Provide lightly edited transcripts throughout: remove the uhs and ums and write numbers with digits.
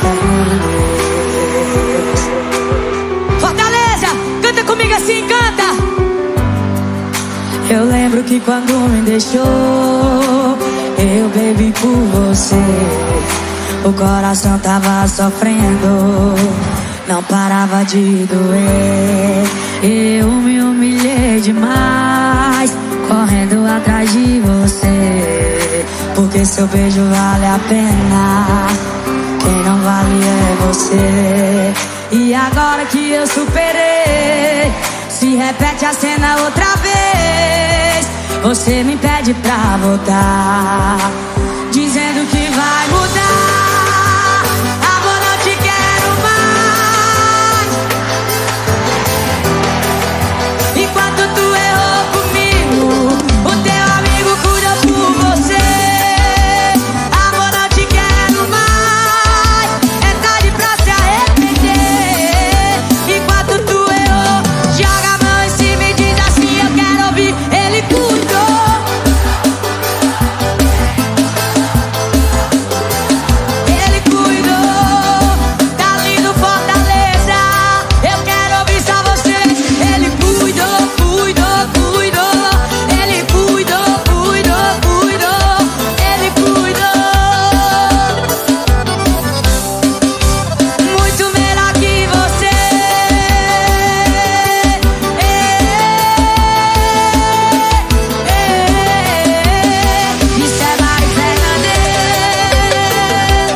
arrepender. Fortaleza, canta comigo assim, canta. Eu lembro que quando me deixou, eu bebi por você. O coração tava sofrendo, não parava de doer. Eu me humilhei demais, correndo atrás de você. Porque seu beijo vale a pena, quem não vale é você. E agora que eu superei, se repete a cena outra vez. Você me pede pra voltar, dizendo que vai mudar. Amor, não te quero mais. Enquanto tu errou comigo, o teu amigo cuida por você. Amor, não te quero mais. É tarde pra se arrepender. Enquanto tu errou, joga a mão em cima e diz assim: eu quero ouvir. Ele cuidou. Ele cuidou. Tá lindo, Fortaleza. Eu quero ouvir só vocês. Ele cuidou, cuidou, cuidou. Ele cuidou, cuidou, cuidou. Ele cuidou. Muito melhor que você. Isso é Mari Fernandes.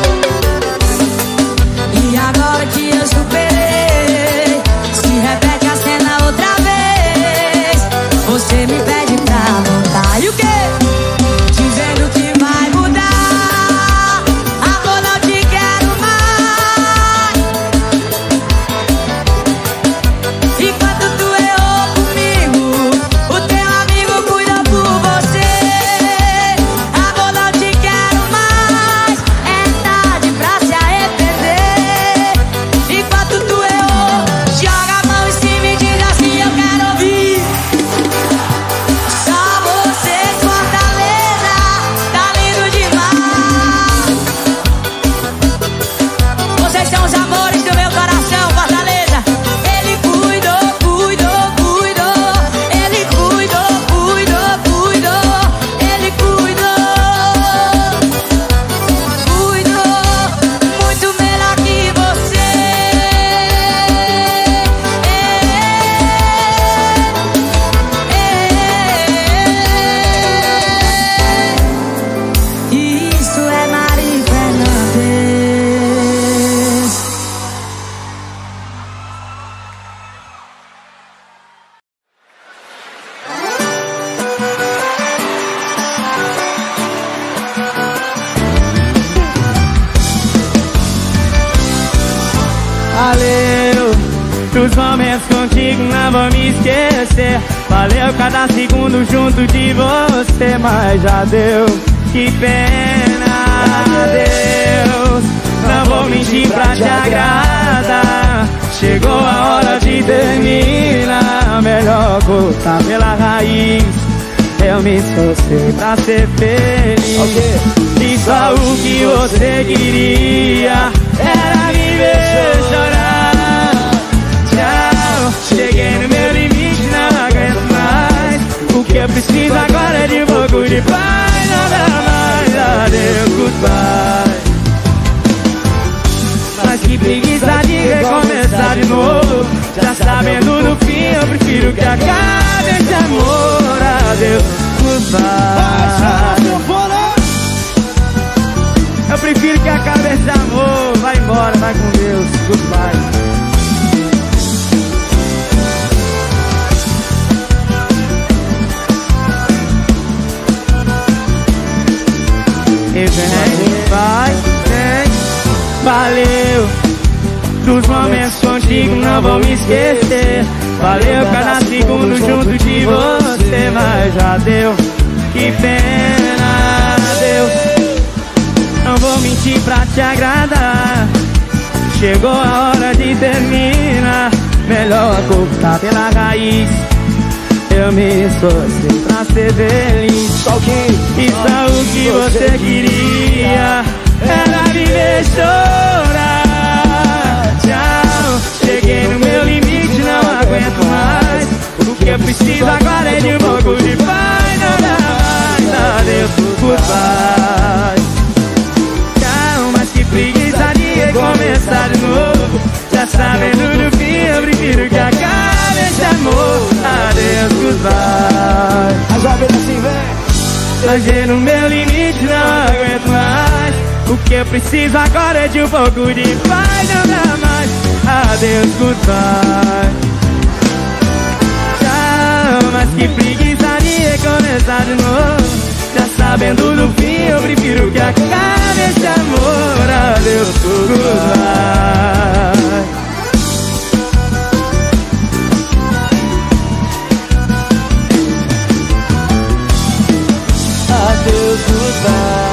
E agora que eu superei, se repete a cena outra vez. Você me pede pra voltar. E o quê? Dizendo que vai mudar. Amor, não te quero mais. Enquanto tu errou comigo, o teu amigo cuida por você. Amor, não te quero mais. É tarde pra se arrepender. Enquanto tu errou, joga a mão em cima e diz assim: eu quero ouvir. Só vocês, Fortaleza. Tá lindo demais. Vocês são os amores do meu coração, Fortaleza. Ele cuidou, cuidou, cuidou. Ele cuidou, cuidou, cuidou. Ele cuidou. Cuidou. Muito melhor que você. Isso é Mari Fernandes. Valeu, dos momentos contigo não vou me esquecer. Valeu cada segundo junto de você, mas já deu, que pena, Deus. Não vou mentir pra te agradar. Chegou a hora de terminar. Melhor cortar pela raiz. Eu me esforcei pra ser feliz. E só o que você queria era me ver chorar. Tchau, cheguei no meu limite, não aguento mais. O que eu preciso agora é de um pouco de paz. Nada mais, adeus, goodbye. Mas que preguiça de recomeçar de novo. Já sabendo do fim, eu prefiro que acabe esse amor. Adeus, goodbye. Eu prefiro que acabe esse amor. Vai embora, vai com Deus, goodbye. E vem, vai, vem. Valeu, dos momentos contigo não vou me esquecer. Valeu cada segundo junto de você, mas já deu, que pena, Deus. Não vou mentir pra te agradar. Chegou a hora de terminar. Melhor cortar pela raiz. Eu me esforcei pra ser feliz. E só o que você queria era me ver chorar. goodbye. Calma, que preguiça de recomeçar de novo. Já sabendo do fim, eu prefiro que acabe esse amor. Adeus, goodbye. A jovem assim, vem. Hoje no meu limite não aguento mais. O que eu preciso agora é de um pouco de paz. Não dá mais. Adeus, goodbye. Tchau, mas que preguiça de recomeçar de novo. Já sabendo do fim, eu prefiro que acabe esse amor. Adeus, goodbye. Adeus, goodbye.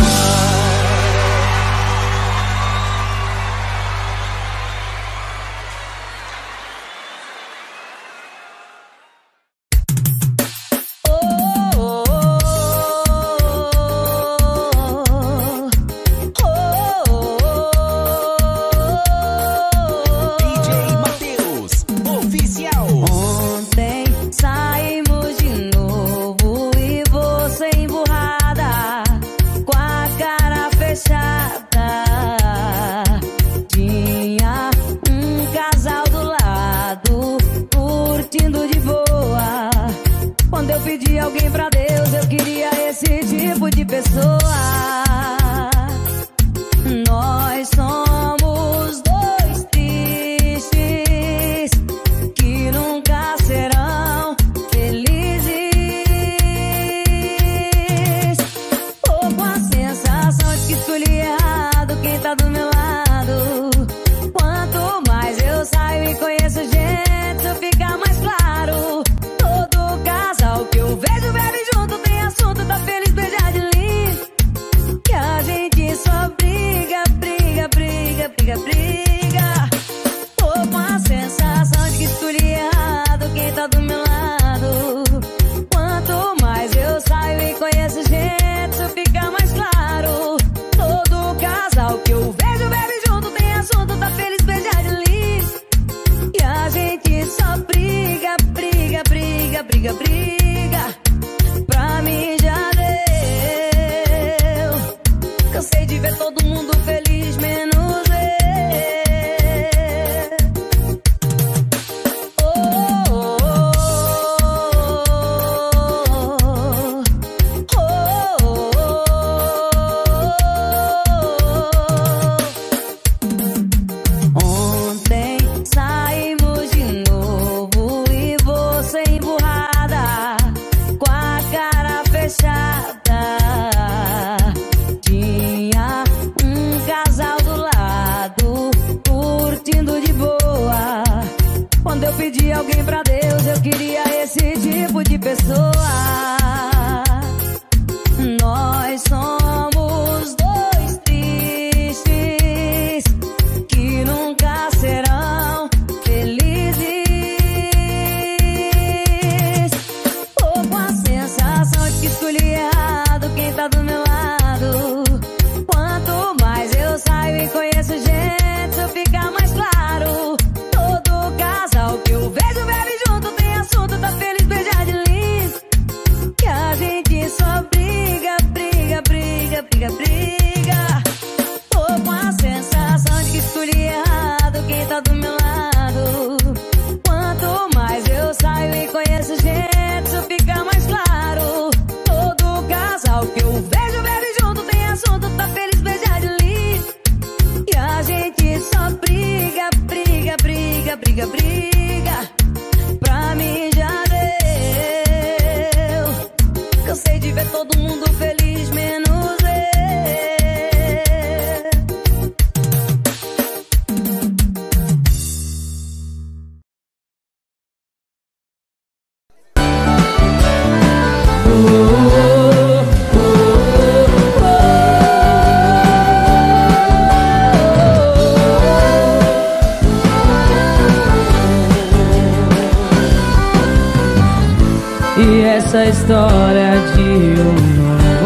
E essa história de um novo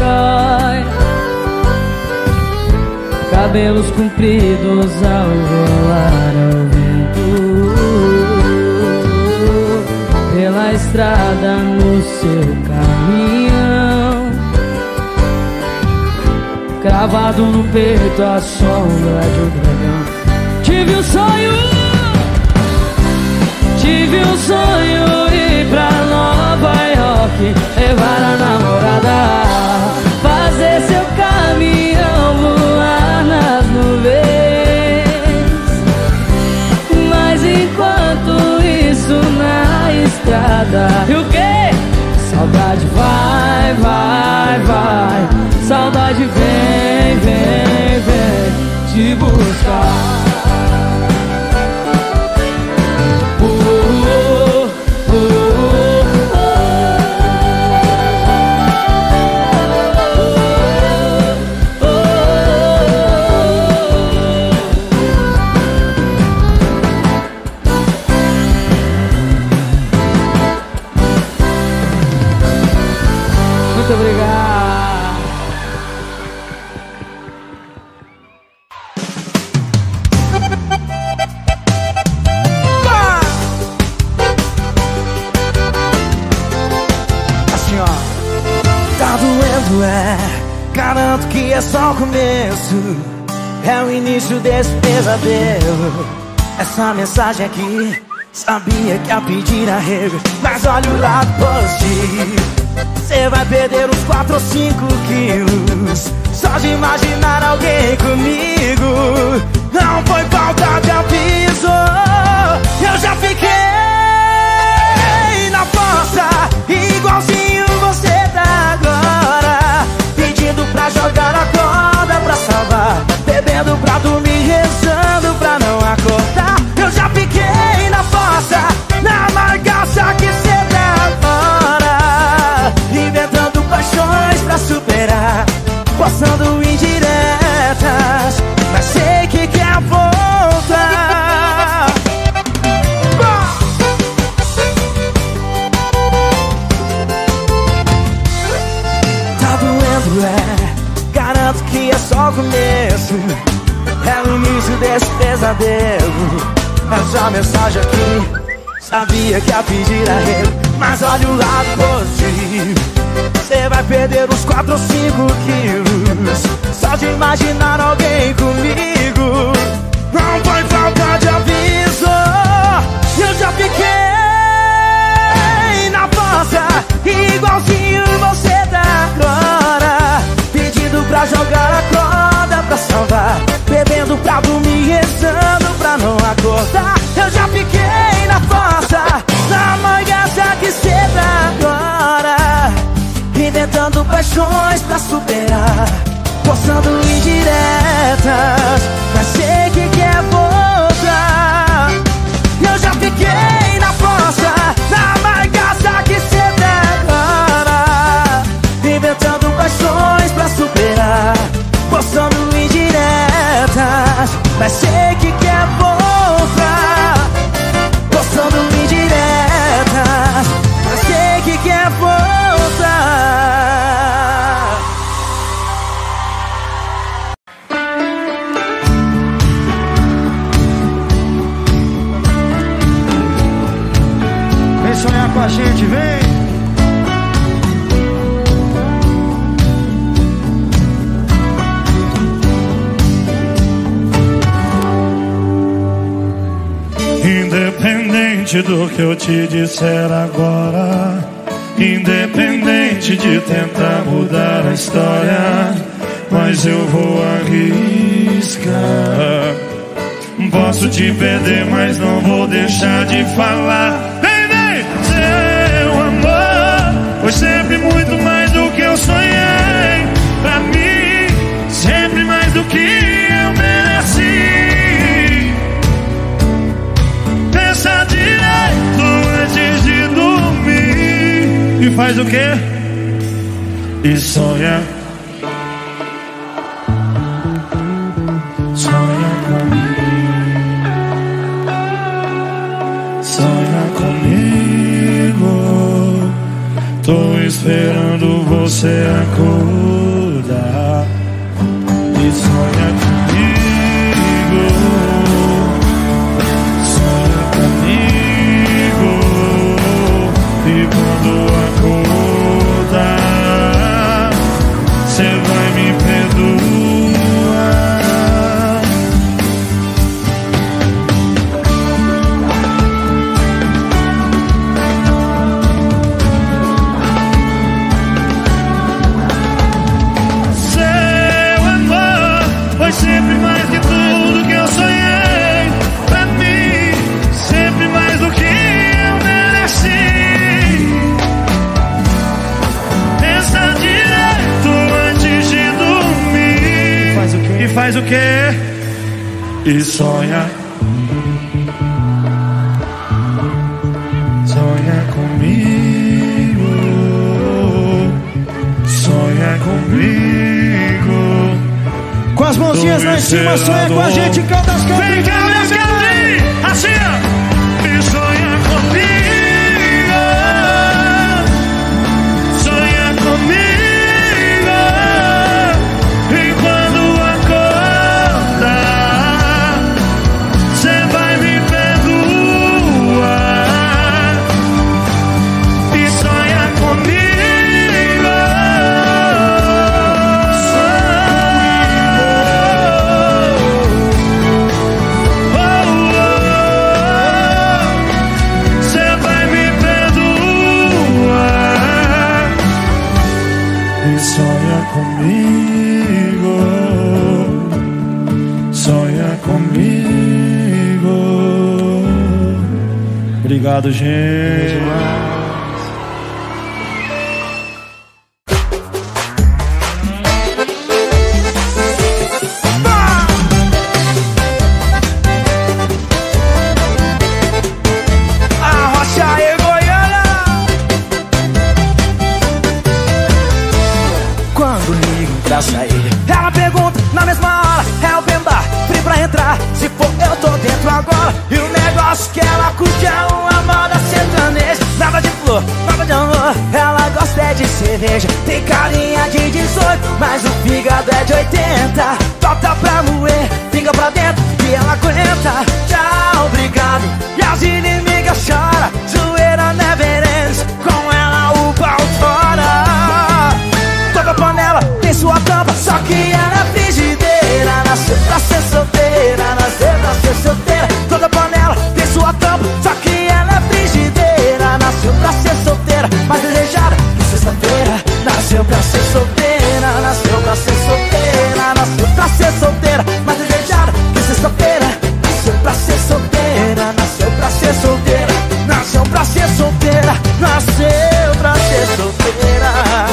herói, cabelos compridos ao rolar ao vento, pela estrada no seu caminhão. gravado no peito a sombra de um dragão. Tive um sonho ir pra Nova York, levar a namorada, fazer seu caminhão voar nas nuvens. Mas enquanto isso na estrada, e o quê? Saudade vai, vai, vai. Saudade vem, vem, vem te buscar. Muito obrigado. Assim, ó. Tá doendo, garanto que é só o começo. É o início desse pesadelo. Essa mensagem aqui, sabia que ia pedir arrego, mas olha o lado positivo. Você vai perder uns 4 ou 5 quilos só de imaginar alguém comigo. Não foi falta de aviso, eu já fiquei na fossa, igualzinho você tá agora, pedindo pra jogar a corda pra salvar, bebendo pra dormir, rezando pra não acordar. Eu já fiquei na fossa, na margaça que cê tá agora, inventando paixões pra superar, postando indiretas, mas sei que quer voltar. Tá doendo, garanto que é só o começo. É o início desse pesadelo. Essa mensagem aqui, sabia que ia pedir arrego, mas olha o lado positivo. Você vai perder uns 4 ou 5 quilos só de imaginar alguém comigo. Não foi falta de aviso, eu já fiquei na fossa, igualzinho você tá agora, pedindo pra jogar a corda pra salvar, bebendo pra dormir, rezando pra não acordar. Eu já fiquei na fossa, na manhãça que cê tá agora, inventando paixões pra superar, postando indiretas, mas sei que quer voltar. Eu já fiquei na fossa, na margaça que cê tá agora, inventando paixões pra superar, postando indiretas, mas sei que quer voltar, postando indiretas, mas sei que quer voltar. Vem sonhar com a gente, vem! Independente do que eu te disser agora, independente de tentar mudar a história, mas eu vou arriscar. Posso te perder, mas não vou deixar de falar. Vem, vem! Seu amor foi sempre muito mais do que eu sonhei. Pra mim, sempre mais do que eu mereci. Pensa direito antes de dormir. E faz o quê? E sonha. Sonha comigo. Sonha comigo. Tô esperando você acordar. E sonha comigo. Sonha comigo. E quando acordar, cê vai me perdoar. faz o quê? E sonha. Sonha comigo. Sonha comigo. Com as mãozinhas lá em cima, sonha com a gente, canta as cantas. Vem cá, assim, ó. E sonha comigo. Sonha comigo. E quando acordar, cê vai me perdoar. E sonha comigo. Sonha comigo, sonha comigo. Obrigado, gente. Pra sair, ela pergunta na mesma hora, é open bar, free pra entrar. Se for eu tô dentro agora. E o negócio que ela curte é uma moda sertaneja. Nada de flor, nada de amor, ela gosta é de cerveja. Tem carinha de 18, mas o fígado é de 80. Bota pra moer, fica pra dentro que ela aguenta. Tchau, obrigado, e as inimigas choram. Zoeira never ends, com ela o pau fora. Toda panela tem sua tampa, só que ela é frigideira. Nasceu pra ser solteira, nasceu pra ser solteira. Toda panela tem sua tampa, só que ela é frigideira. Nasceu pra ser solteira, mas desejada que sexta-feira. Nasceu pra ser solteira, nasceu pra ser solteira. Nasceu pra ser solteira, mas desejada que sexta-feira. Nasceu pra ser solteira, nasceu pra ser solteira. Nasceu pra ser solteira, nasceu pra ser solteira.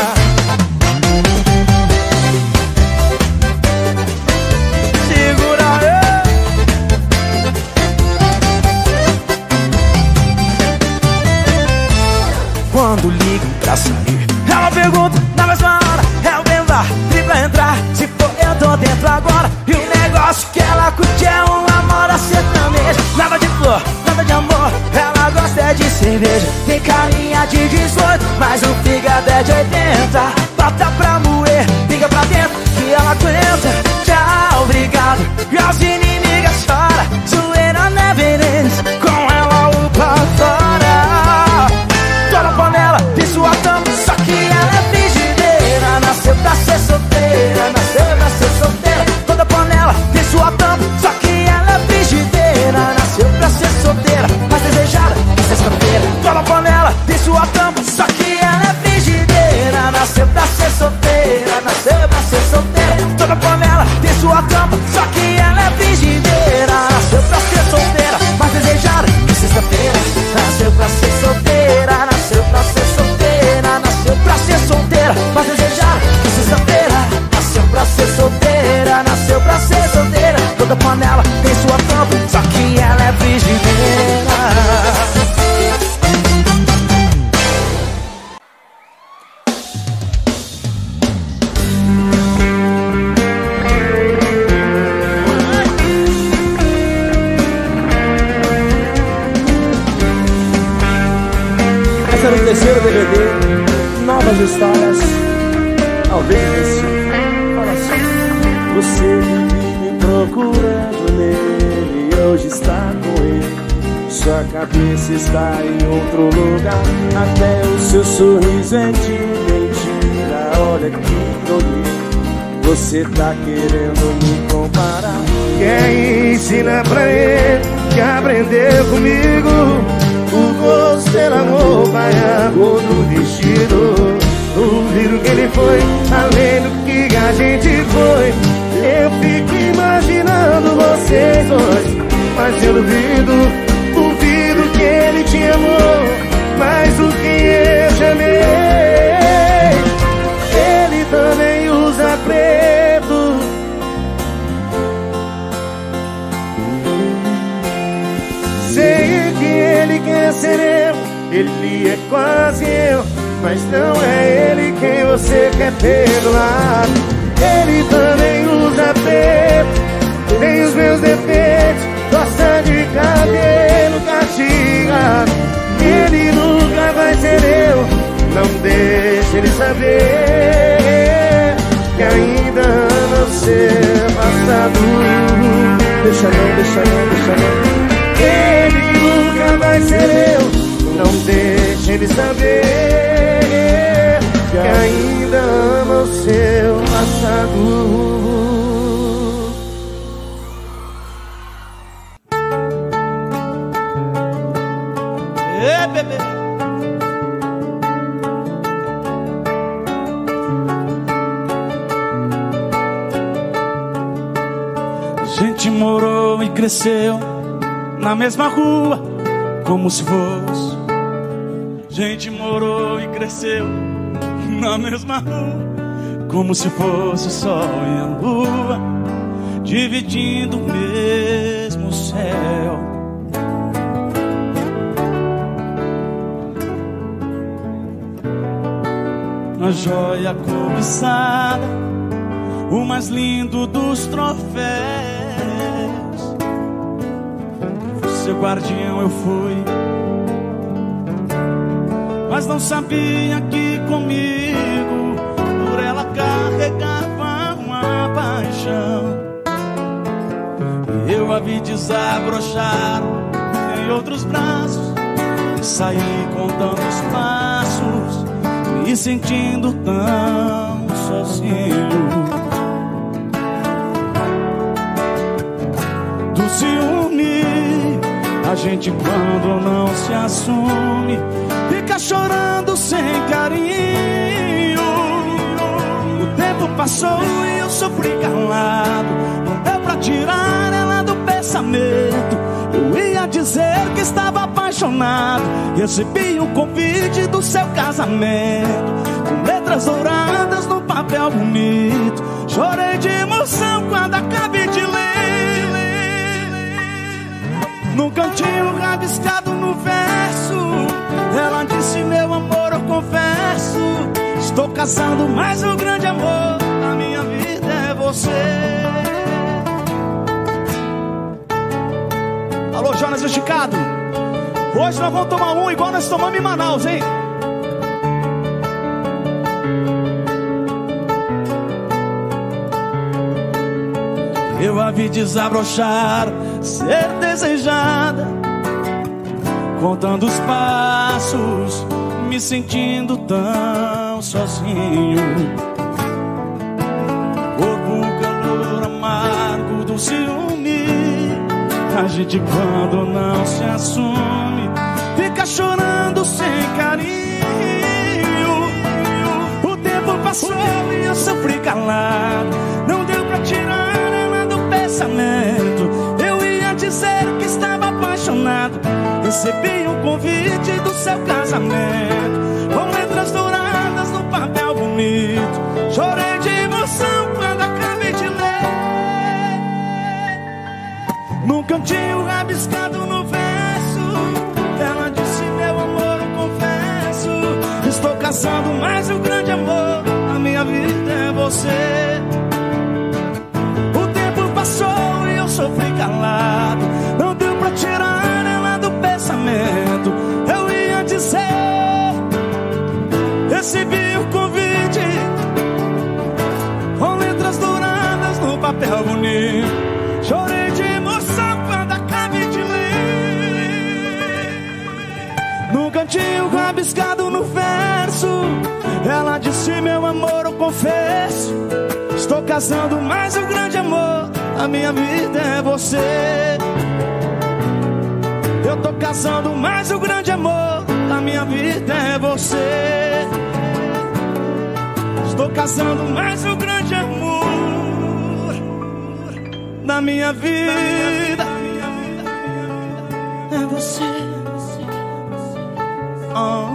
Quando ligam pra sair, ela pergunta na mesma hora, é o bem bar, free pra entrar. Se for eu tô dentro agora. E o negócio que ela curte é uma moda sertaneja. Nada de flor, nada de amor, ela gosta é de cerveja. Tem carinha de 18, mas o fígado é de 80. Bota pra moer, fica pra dentro que ela aguenta. Tchau, obrigado, e as inimigas choram. Zoeira never ends, com ela o pau fora. Toda panela tem sua tampa, só que ela é frigideira. Nasceu pra ser solteira, nasceu pra ser solteira. Toda panela tem sua tampa, só que ela é frigideira. Nasceu pra ser solteira, mas desejada que sexta-feira. Toda panela tem sua tampa, só que ela é frigideira. Nasceu pra ser solteira, nasceu pra ser solteira. Toda panela tem sua tampa, só que ela é frigideira. Nasceu pra ser solteira, mas desejada que sexta-feira. Nasceu pra ser solteira, nasceu pra ser solteira. Nasceu pra ser solteira, mas desejada que sexta-feira. Nasceu pra ser solteira, nasceu pra ser solteira. Toda panela tem sua tampa, só que ela é frigideira. Esse era o terceiro DVD, Novas Histórias. Ao ver fala assim: você vive me procurando nele, e hoje está com ele. Sua cabeça está em outro lugar, até o seu sorriso é de mentira. Olha que ironia, você tá querendo me comparar. Quer ensinar pra ele que aprendeu comigo o gosto pela roupa e a cor do vestido. Duvido que ele foi além do que a gente foi. Eu fico imaginando vocês dois, mas eu duvido que ele te amou mais do que eu te amei. Ele também usa preto, Ele é quase eu, mas não é ele quem você quer ter do lado. Ele também usa preto, tem os meus defeitos, gosta de cabelo castigado. Ele nunca vai ser eu, não deixe ele saber que ainda ama o seu passado. Deixa não, deixa não, deixa não. Ele nunca vai ser eu, não deixe ele saber que ainda ama o seu passado. Ê, bebê. A gente morou e cresceu na mesma rua, como se fosse. A gente morou e cresceu na mesma rua, como se fosse o sol e a lua, dividindo o mesmo céu. Uma joia cobiçada, o mais lindo dos troféus. Seu guardião eu fui, mas não sabia que comigo por ela carregava uma paixão. Eu a vi desabrochar em outros braços e saí contando os passos, me sentindo tão sozinho. Do ciúme, a gente quando não se assume fica chorando sem carinho. O tempo passou e eu sofri calado, não deu pra tirar ela do pensamento. Eu ia dizer que estava apaixonado, recebi o convite do seu casamento, com letras douradas no papel bonito. Chorei de emoção quando acabei de ler. Num cantinho rabiscado no verso, ela disse: meu amor, eu confesso, estou casando, mas o grande amor da minha vida é você. Alô, Jonas Esticado, hoje nós vamos tomar um igual nós tomamos em Manaus, hein? Eu a vi desabrochar, ser desejada, contando os passos, me sentindo tão sozinho. Corpo, calor amargo do ciúme, a gente quando não se assume fica chorando sem carinho. O tempo passou e eu sofri calado, não deu pra tirar ela do pensamento. Eu ia dizer que estava apaixonado, recebi um convite do seu casamento, com letras douradas no papel bonito. Chorei de emoção quando acabei de ler. Num cantinho rabiscado no verso, ela disse: meu amor, eu confesso, estou casando, mas o grande amor da minha vida é você. O tempo passou e eu sofri calado, não deu pra tirar ela do pensamento. Eu ia dizer, recebi o convite, com letras douradas no papel bonito. Chorei de emoção quando acabei de ler. Num cantinho rabiscado no verso, ela disse: meu amor, eu confesso, estou casando, mas o grande amor da minha vida é você. Eu tô casando, mas o grande amor da minha vida é você. Estou casando, mas o grande amor da minha vida é você. Oh.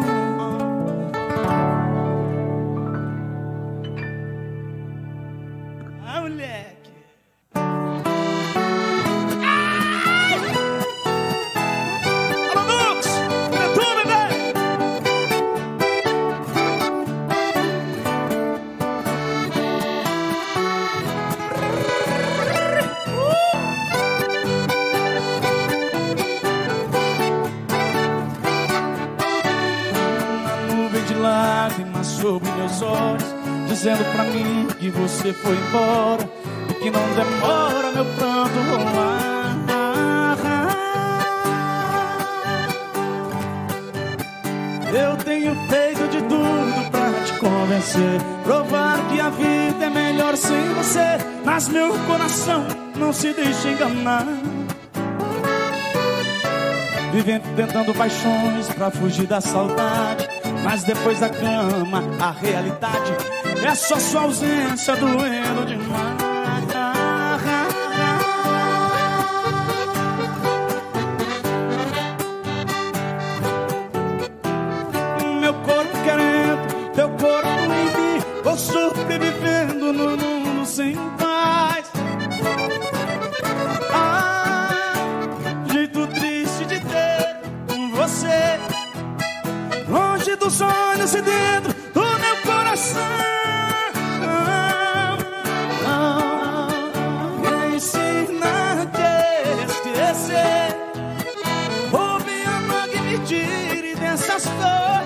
Ah, moleque. Alô, Nux, é tu, bebê. dizendo pra mim que você foi embora e que não demora meu pranto rolar. Eu tenho feito de tudo pra te convencer, provar que a vida é melhor sem você. Mas meu coração não se deixa enganar, vivendo tentando paixões pra fugir da saudade. Mas depois da cama, a realidade é só sua ausência doendo demais. Meu corpo querendo, teu corpo em mim, vou sobrevivendo no mundo sem paz. Jeito triste de ter você longe dos olhos e dentro do meu coração. Me ensina a esquecer, ou me ama que me tire dessa solidão.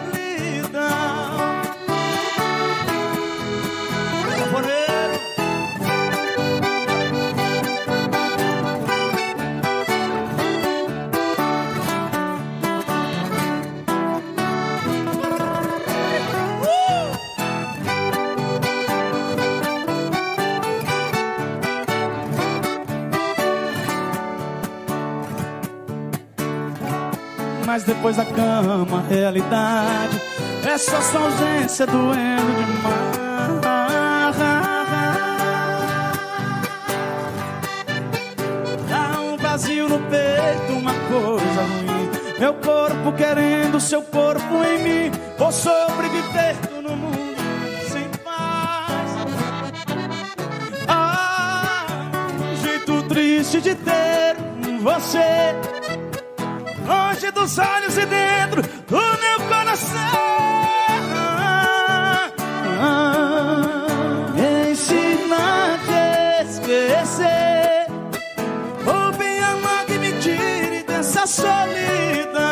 Mas depois da cama, a realidade é só sua ausência doendo demais. Dá um vazio no peito, uma coisa ruim. Meu corpo querendo seu corpo em mim, vou sobreviver no mundo sem paz. Jeito triste de ter você longe dos olhos e dentro do meu coração. Ensina a esquecer, ou bem amar que me tire dessa solidão.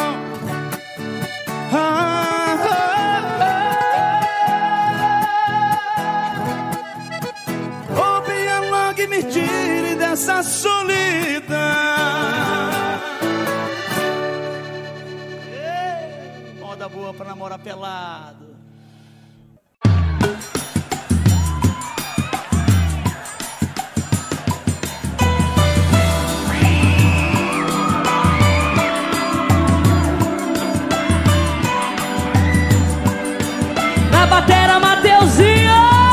Ou bem amar que me tire dessa solidão. Boa pra namorar pelado. Na batera, Mateuzinho.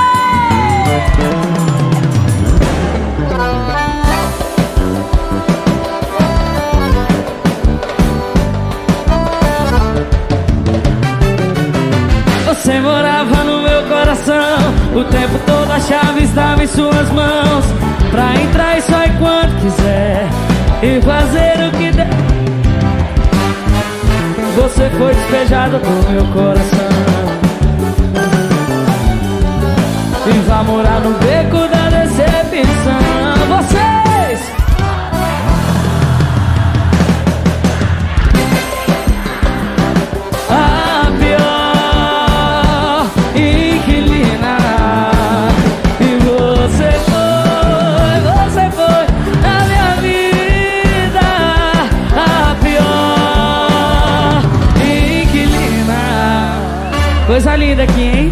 Você morava no meu coração, o tempo todo a chave estava em suas mãos, pra entrar e sair quando quiser e fazer o que der. Você foi despejado do meu coração e vai morar no beco da decepção. Vocês coisa linda aqui, hein?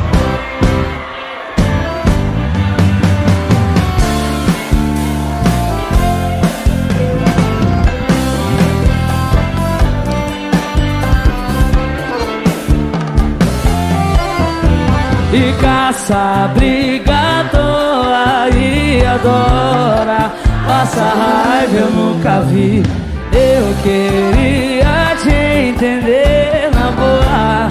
E caça, briga, doa e adora. Passa raiva eu nunca vi. Eu queria te entender na boa.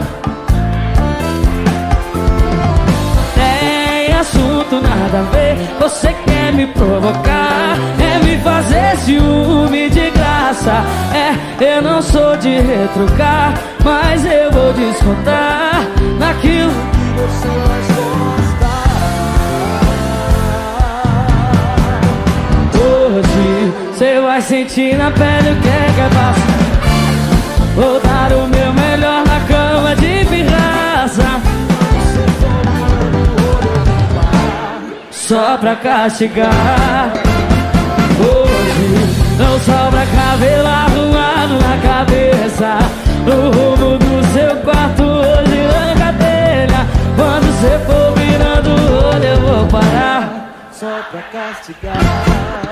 Assunto nada a ver, você quer me provocar, é me fazer ciúme de graça. Eu não sou de retrucar, mas eu vou descontar naquilo que você mais gosta. Hoje você vai sentir na pele o que é fácil. Vou dar o meu melhor na cama de pirraça. só pra castigar. Hoje não sobra cabelo arrumado na cabeça. No rumo do seu quarto hoje arranca a telha. Quando você for virando o olho eu vou parar só pra castigar.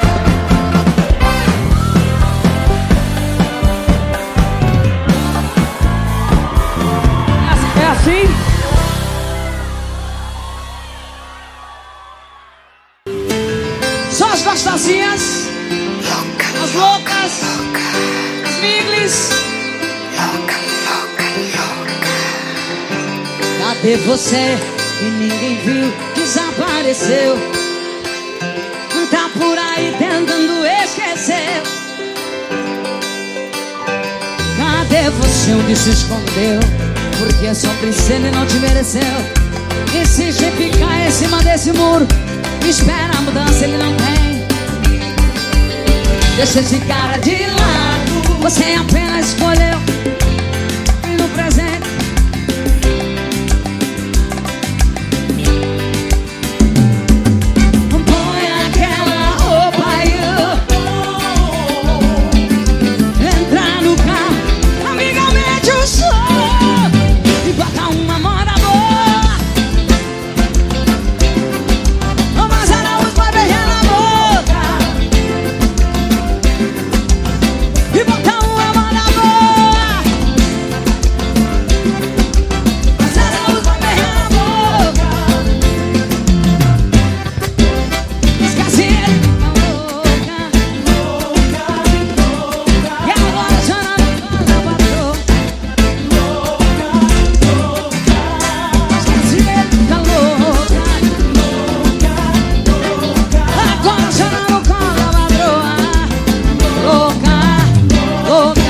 É assim? Só as gostosinhas, as loucas, as miglis. Cadê você que ninguém viu, desapareceu? Tá por aí tentando esquecer. Cadê você onde se escondeu? Porque só princesa ele não te mereceu. Insiste em ficar em cima desse muro, espera a mudança, ele não tem. Deixa esse cara de lado, você apenas escolheu no presente. Põe aquela roupa aí, entra no carro, amigamente eu sou, e bota uma moda boa. Mas Araújo vai beijar na boca e botar uma moda boa. Mas Araújo vai beijar na boca. Esquece ele, louca, e agora chorando com a patroa. Esquece ele, tá louca, agora chorando com a patroa. Louca, louca.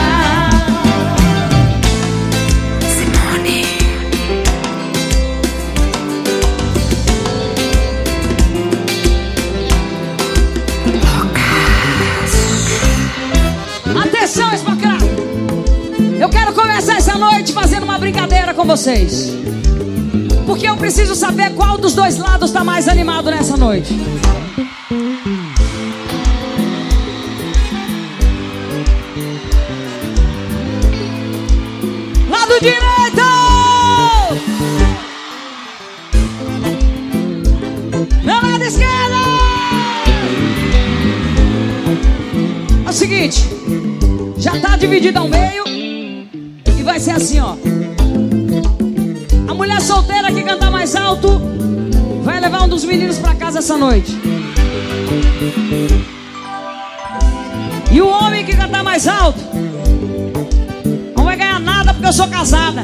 Atenção, esmacrado! Eu quero começar essa noite fazendo uma brincadeira com vocês. Porque eu preciso saber qual dos dois lados está mais animado nessa noite. Lado direito! Meu lado esquerdo! É o seguinte, já tá dividido ao meio e vai ser assim, ó. A mulher solteira que cantar mais alto vai levar um dos meninos pra casa essa noite. E o homem que cantar mais alto não vai ganhar nada porque eu sou casada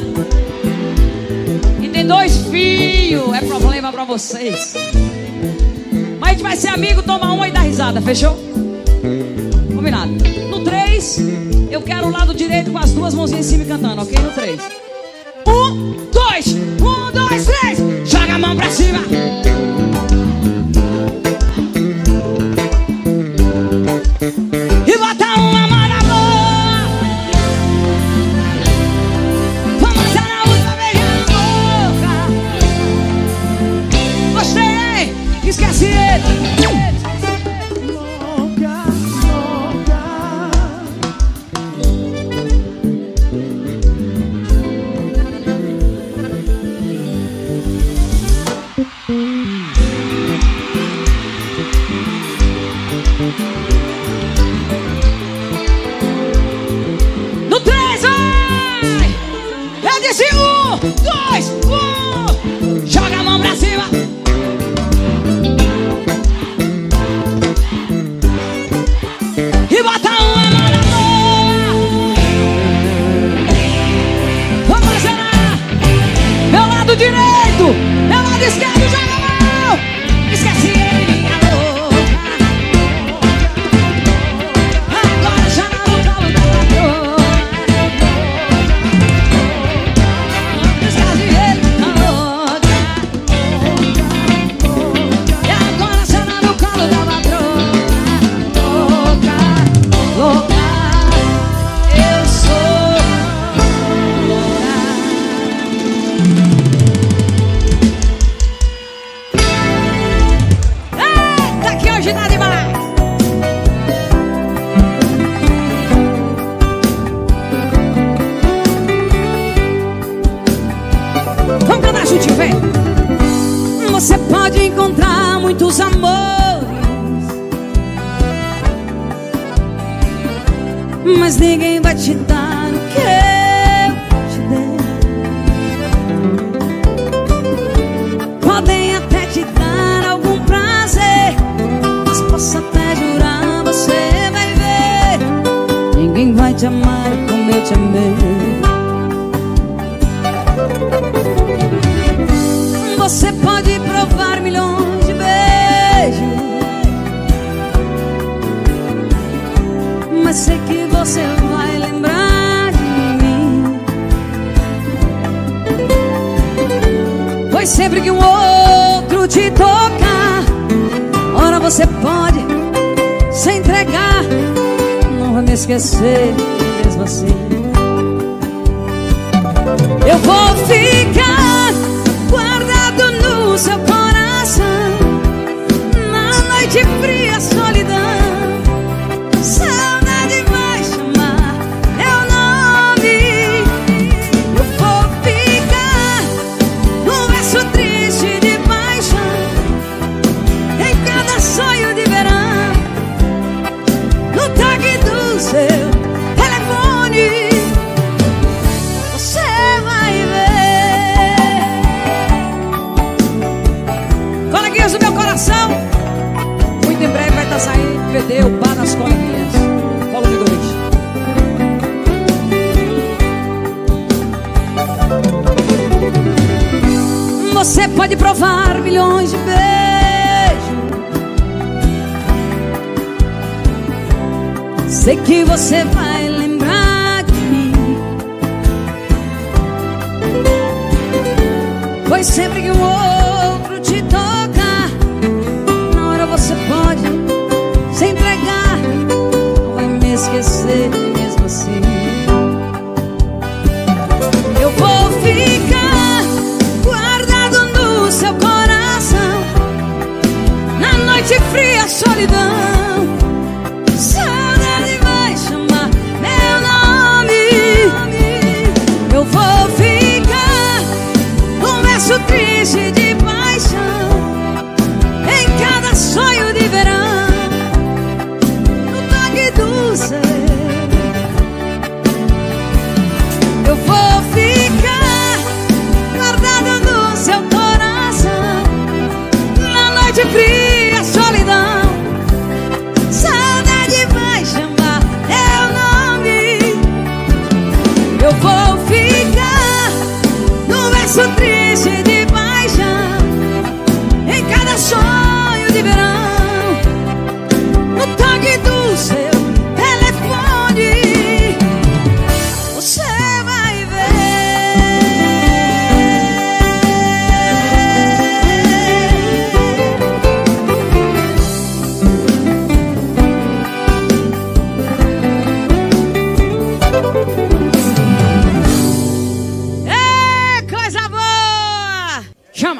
e tem 2 filhos. É problema pra vocês. Mas a gente vai ser amigo, tomar uma e dar risada, fechou? Combinado. No 3, eu quero o lado direito com as 2 mãozinhas em cima e cantando, ok? No 3. 1, 2, 1, 2, 3. Joga a mão pra cima. E bota uma moda boa. Vamos Araújo pra beijar na boca. Gostei, hein? Esquece ele. Louca, louca. pode encontrar muitos amores, mas ninguém vai te dar o que eu te dei. Podem até te dar algum prazer, mas posso até jurar, você vai ver, ninguém vai te amar como eu te amei. Você pode provar milhões de beijos, mas sei que você vai lembrar de mim, pois sempre que um outro te tocar, ora você pode se entregar, não vai me esquecer mesmo assim. Eu vou ficar guardado no seu coração, na noite fria, solidão. Saudade vai chamar meu nome. Eu vou ficar num verso triste de paixão, em cada sonho de verão, no toque do seu telefone. Você vai ver. Coleguinhas do meu coração, muito em breve vai estar saindo DVD, o Bar das Coleguinhas, volume 2. Você pode provar milhões de beijos, sei que você vai lembrar de mim, pois sempre que um outro te tocar, na hora você pode se entregar, não vai me esquecer mesmo assim. Eu vou ficar guardado no seu coração, na noite fria, solidão. Saudade vai chamar meu nome. Eu vou ficar num verso triste de paixão, em cada sonho de verão, no toque do seu. Eu vou ficar guardado no seu coração, na noite fria, solidão. Saudade vai chamar meu nome. Eu vou ficar num verso triste de paixão, em cada sonho de verão, no toque do seu telefone. Você vai ver. Coisa boa! Chama!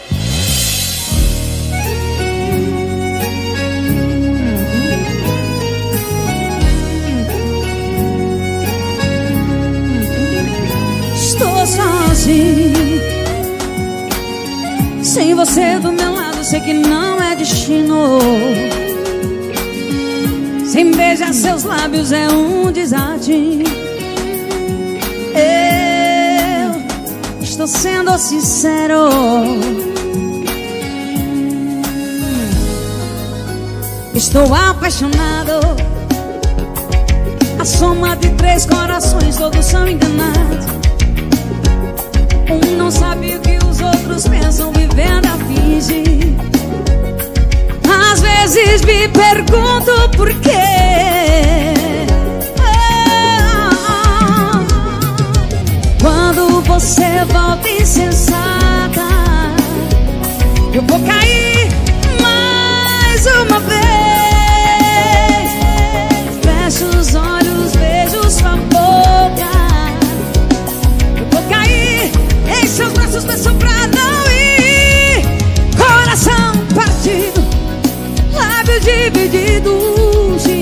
Estou sozinho, sem você do meu lado, sei que não é destino. Sem beijar seus lábios é um desastre. Eu estou sendo sincero, estou apaixonado. A soma de 3 corações, todos são enganados. Um não sabe o que os outros pensam, vivendo a fingir. Às vezes me pergunto por quê. Quando você volta insensata, eu vou cair mais uma vez. Fecho os olhos, vejo sua boca, eu vou cair em seus braços, peço pra não ir. Coração partido, lábios divididos,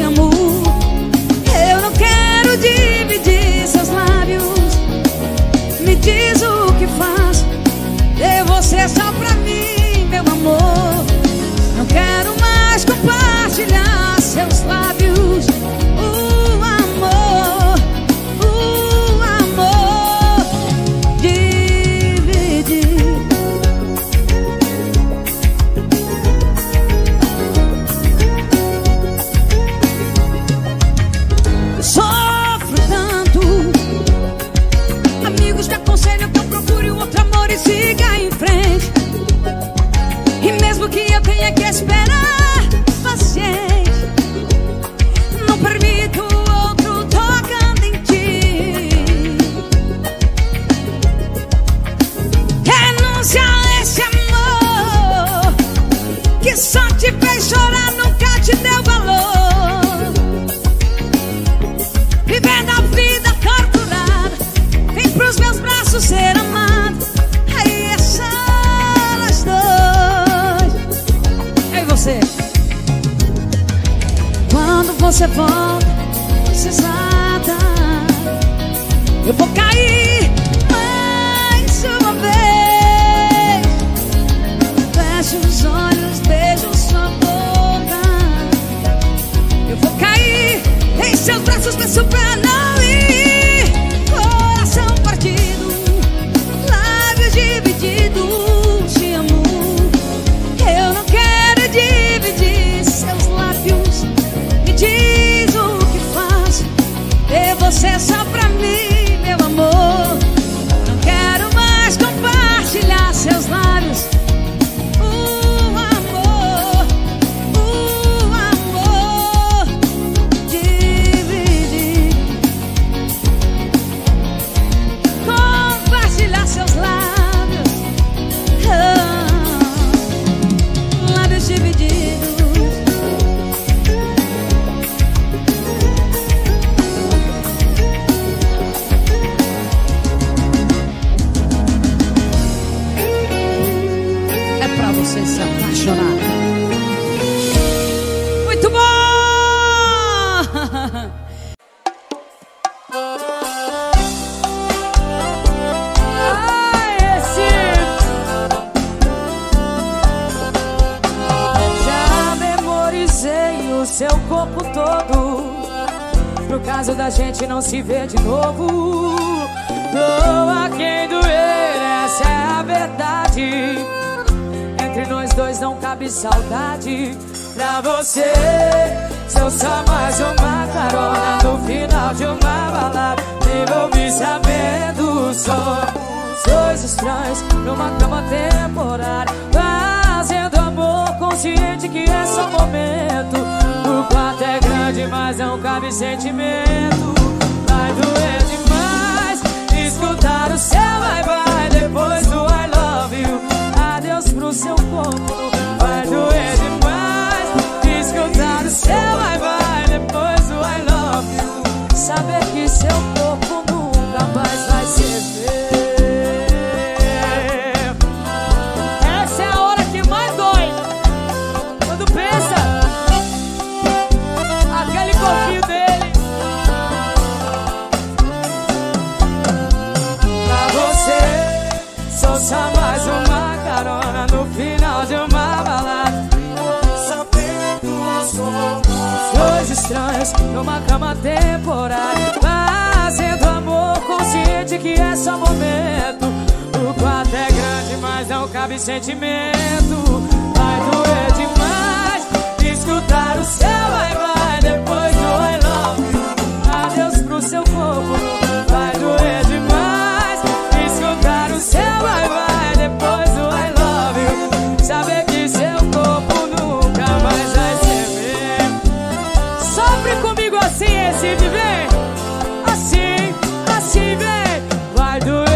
que só te fez chorar, nunca te deu valor. Vivendo a vida torturada, vem pros meus braços ser amado. Aí é só nós dois. Ei, você. Quando você volta, você exata, eu vou cair mais uma vez. Fecho os olhos, beijo sua boca. Eu vou cair em seus braços, peço pra não ir. Coração partido, lábios divididos, te amo. Eu não quero dividir seus lábios. Me diz o que faço, ter você só pra mim, meu amor. Não quero mais compartilhar seus lábios. Dividir, compartilhar seus lábios. Lábios divididos. Você se apaixonar. Muito bom! Já memorizei o seu corpo todo, pro caso da gente não se ver de novo. Doa quem doer, essa é a verdade. Entre nós dois não cabe saudade. Pra você, sou só mais uma carona no final de uma balada. Me envolvi sabendo, somos dois estranhos numa cama temporária, fazendo amor consciente que é só momento. O quarto é grande, mas não cabe sentimento. Vai doer demais escutar o seu bye-bye depois do I love you. Adeus pro seu corpo, vai doer demais escutar o seu bye-bye depois do I love you. Saber que seu corpo nunca mais vai ser meu. Essa é a hora que mais dói, quando pensa aquele corpinho dele. Pra você, sou só mais uma carona no final de uma balada, sabendo nós somos dois estranhos numa cama temporária, fazendo amor consciente que é só momento. O quarto é grande, mas não cabe sentimento. Vai doer demais escutar o seu bye-bye depois do I love you. Adeus pro seu corpo, vai doer demais escutar o seu bye-bye depois do I love you. Saber que seu corpo nunca mais vai ser meu. Sofre comigo assim, esse de vem. Assim, assim vem. Vai doer.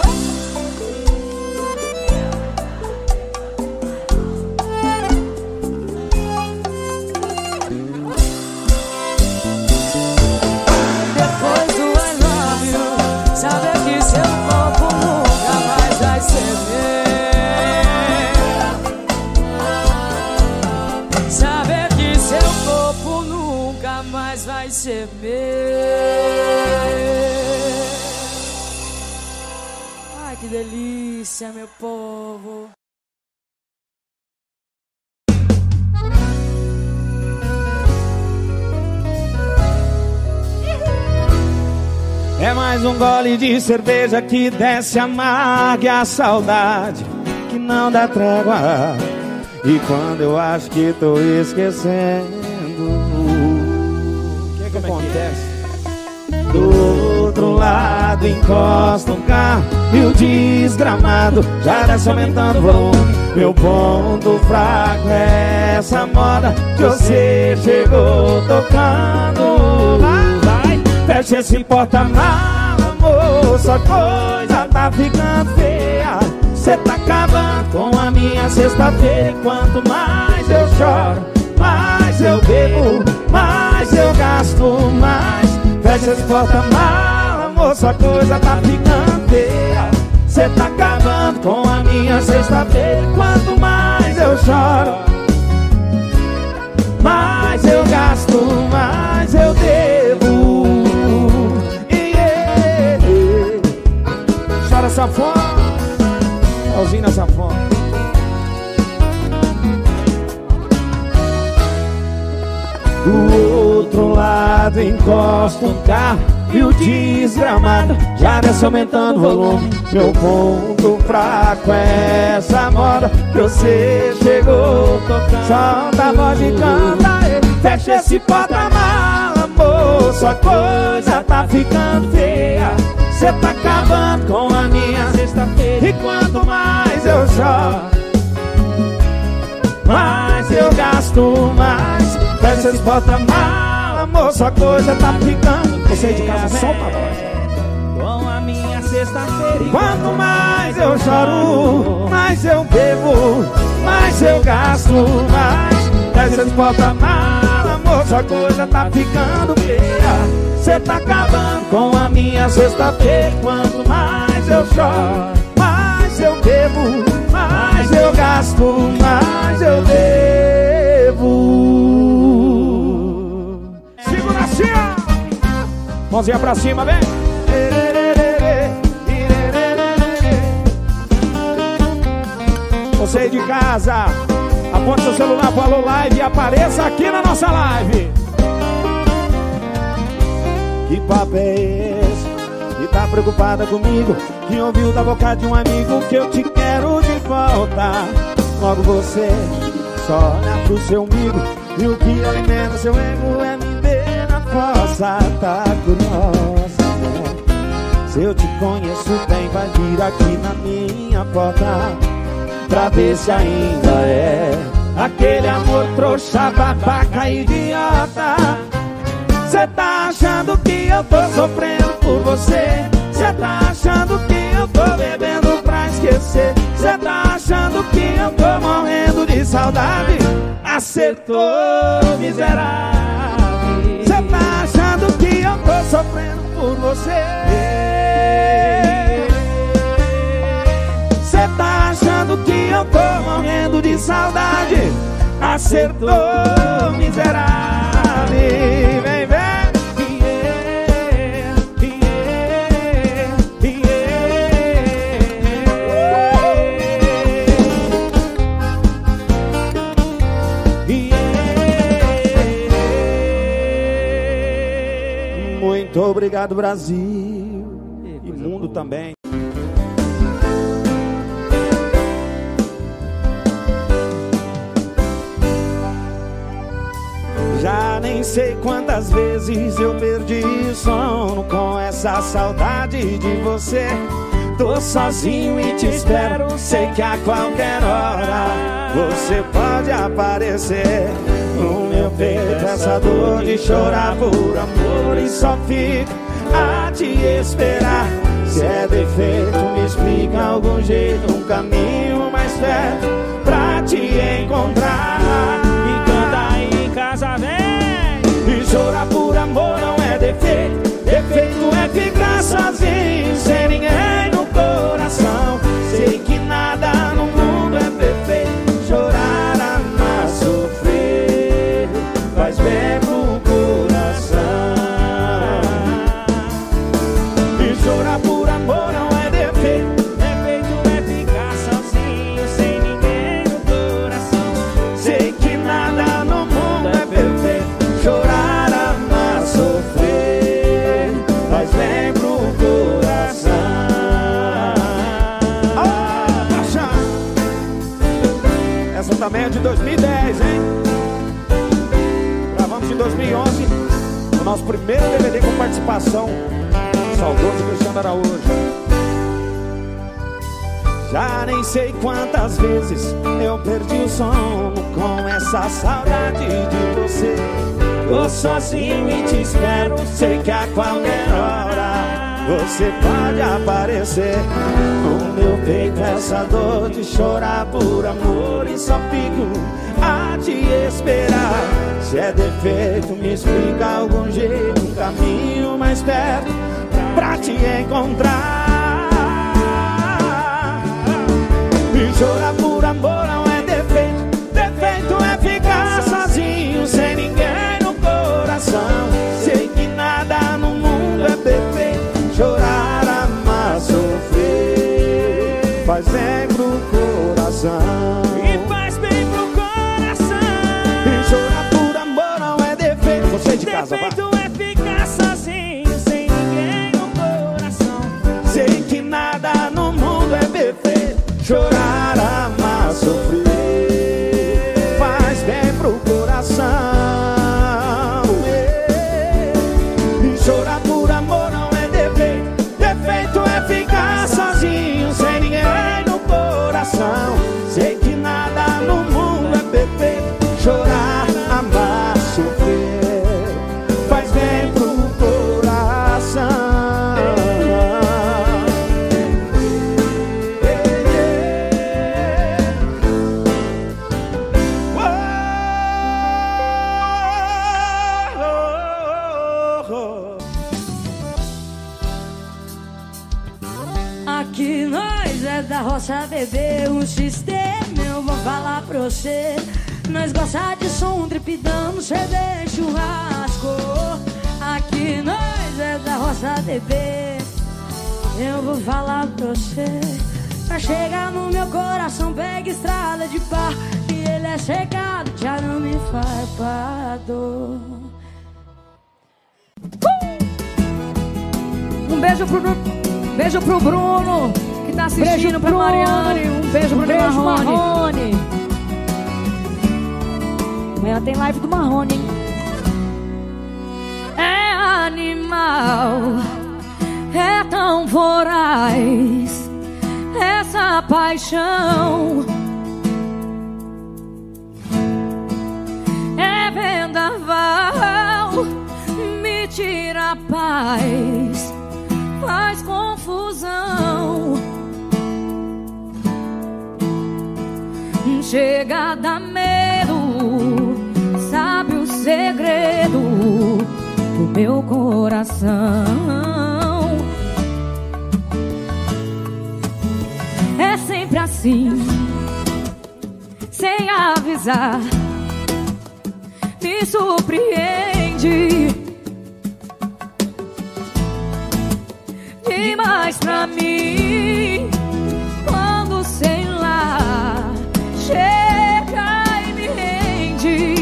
Depois do I love you. Saber que seu corpo nunca mais vai ser meu. Saber que seu corpo nunca mais vai ser meu. Ai, que delícia, meu povo. É mais um gole de cerveja que desce amarga, e a saudade que não dá trégua. E quando eu acho que tô esquecendo, o que acontece? Do outro lado encosta um carro e o desgramado já desce aumentando o volume. Meu ponto fraco é essa moda que você chegou tocando. Vai, fecha esse porta-mala, moça, a coisa tá ficando feia. Cê tá acabando com a minha sexta-feira, enquanto mais choro, mais eu bebo, mais eu gasto, mais. Fecha as portas mal, amor, sua coisa tá ficando feia. Cê tá acabando com a minha sexta-feira. Quanto mais eu choro, mais eu gasto, mais eu devo. Chora sanfona, Alzina sanfona. Do outro lado encosta um carro e o desgramado já desce aumentando o volume. Meu ponto fraco é essa moda que você chegou tocando. Solta a voz e canta, fecha esse porta-mala, amor, sua coisa tá ficando feia. Cê tá acabando com a minha sexta-feira. E quanto mais eu choro, mais eu gasto, mais. Fecha esse porta-mala, amor, sua coisa tá ficando. Você de casa, solta a voz. Com a minha sexta-feira. Quanto mais eu choro, mais eu bebo, mais eu gasto, mais. Fecha esse porta-mala, amor, sua coisa tá ficando feia. Cê tá acabando com a minha sexta-feira. Quanto mais eu choro, mais eu bebo, mais eu gasto, mais eu devo. Segura assim, ó. Mãozinha pra cima, vem. Você de casa, aponte seu celular pro Alô Live e apareça aqui na nossa live. Que papo é esse? Que tá preocupada comigo? Que ouviu da boca de um amigo que eu te quero de volta. Logo você só olha pro seu umbigo, e o que alimenta seu ego é me ver na fossa. Tá curiosa, né? Se eu te conheço bem, vai vir aqui na minha porta pra ver se ainda é aquele amor trouxa, babaca, idiota. Cê tá achando que eu tô sofrendo por você? Cê tá achando que eu tô bebendo pra esquecer? Cê tá achando que eu tô morrendo de saudade? Acertou, miserável. Cê tá achando que eu tô sofrendo por você? Cê tá achando que eu tô morrendo de saudade? Acertou, miserável. Vem, vem. Muito obrigado, Brasil e mundo também. Já nem sei quantas vezes eu perdi o sono com essa saudade de você. Tô sozinho e te espero, sei que a qualquer hora você pode aparecer. No meu peito essa dor de chorar por amor, e só fico a te esperar. Se é defeito, me explica algum jeito, um caminho mais perto pra te encontrar. E canta aí em casa, vem. E chorar por amor não é defeito, defeito é ficar sozinho, sem ninguém no coração. Sei que nada no mundo é perfeito, chorar, amar, sofrer faz bem pro coração. E chorar por amor não é defeito, defeito é ficar sozinho, sem ninguém no coração. Sei que nada no mundo é perfeito, chorar, amar, sofrer faz bem pro coração. Essa também é de 2010, hein? Gravamos em 2011 o nosso primeiro DVD com participação do saudoso Cristiano Araújo. Já nem sei quantas vezes eu perdi o sono com essa saudade de você. Tô sozinho e te espero, sei que a qualquer hora você pode aparecer. No meu peito essa dor de chorar por amor, e só fico a te esperar. Se é defeito, me explica algum jeito, um caminho mais perto pra te encontrar. E chorar por amor não é defeito, defeito é ficar sozinho, sem ninguém no coração. Sei que nada no mundo é perfeito, chorar, amar, sofrer faz bem pro coração. E faz bem pro coração. E chorar por amor não é defeito. Você de casa, vai. Defeito é ficar sozinho, sem ninguém no coração. Sei que nada no mundo é perfeito, chorar, amar, sofrer faz bem pro coração. E chorar por amor não é defeito, defeito é ficar sozinho, sem ninguém no coração. Sei que nada no mundo é perfeito, chorar, amar, sofrer faz bem pro coração. Aqui nós é da roça, bebê, um sistema, eu vou falar pra você. Nós gosta de som, tripidão, CD, churrasco. Aqui nós é da roça, bebê, eu vou falar pra você. Pra chegar no meu coração, pega estrada de pá, e ele é chegado, de arame farpado. Um beijo pro Bruno, que tá assistindo, pra Mariane. Um beijo pro Marrone. Amanhã tem live do Marrone, hein? É animal, é tão voraz essa paixão. É vendaval, me tira a paz, faz confusão. Chega a dar medo, sabe o segredo do meu coração. É sempre assim, sem avisar, me surpreende demais pra mim. Quando, sei lá, chega e me rende,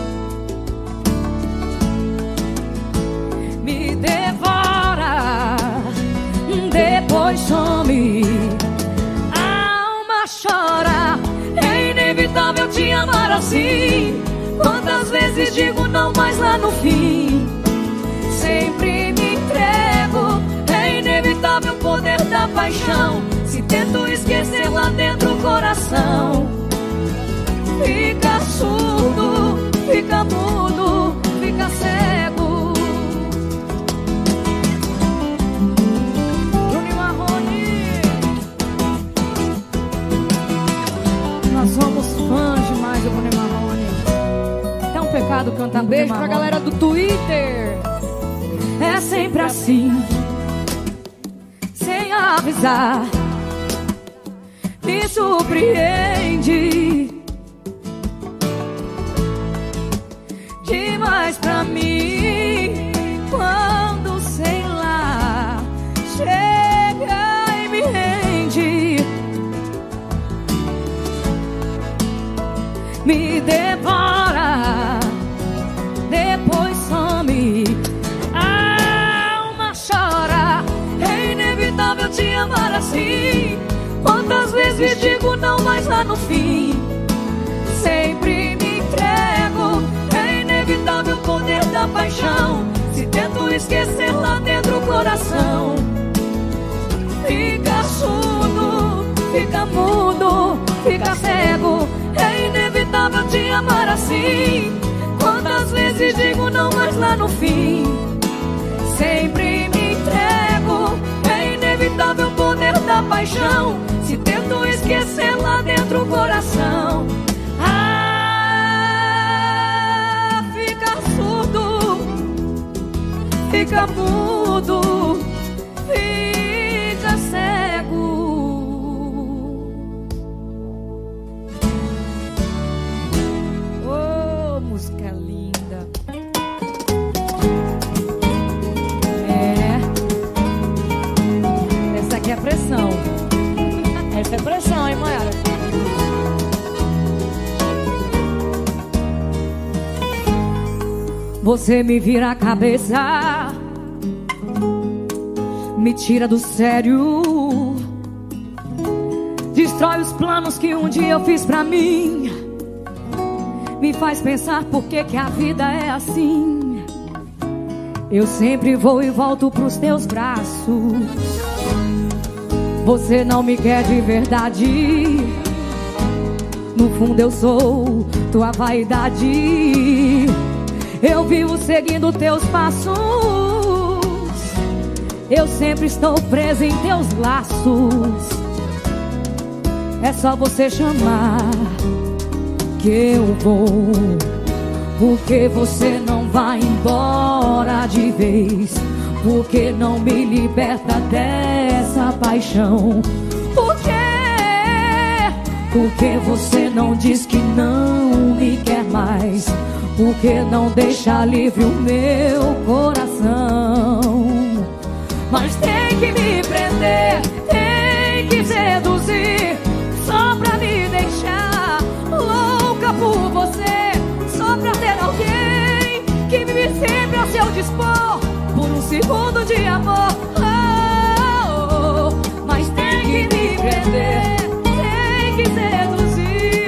me devora, depois some, a alma chora. É inevitável te amar assim. Quantas vezes digo não, mas lá no fim sempre me entrego. É inevitável o poder da paixão. Se tento esquecer, lá dentro o coração fica surdo, fica mudo, fica cego. Júnior Marrone, nós somos fãs demais do Bruno Marrone. É um pecado cantar. Um beijo pra galera do Twitter. É sempre assim, sem avisar, me surpreende demais pra mim. Quando, sei lá, chega e me rende, me devora, depois some, a alma chora. É inevitável te amar assim. Quantas vezes digo não, mas lá no fim sempre me entrego. É inevitável o poder da paixão. Se tento esquecer, lá dentro o coração fica surdo, fica mudo, fica cego. É inevitável te amar assim. Quantas vezes digo não, mas lá no fim sempre me entrego. É inevitável o poder da paixão. Se tento esquecer, lá dentro o coração fica mudo, fica cego. Oh, música linda. Essa aqui é pressão. Essa é pressão, hein, Mayara? Você me vira a cabeça, me tira do sério, destrói os planos que um dia eu fiz pra mim, me faz pensar por que a vida é assim. Eu sempre vou e volto pros teus braços. Você não me quer de verdade, no fundo eu sou tua vaidade. Eu vivo seguindo teus passos, eu sempre estou presa em teus laços. É só você chamar que eu vou, porque você não vai embora de vez, porque não me liberta dessa paixão. Por quê? Porque você não diz que não me quer mais, porque não deixa livre o meu coração. Mas tem que me prender, tem que seduzir, só pra me deixar louca por você, só pra ter alguém que vive sempre a seu dispor, por um segundo de amor. Oh, oh, oh. Mas tem que me prender, tem que seduzir.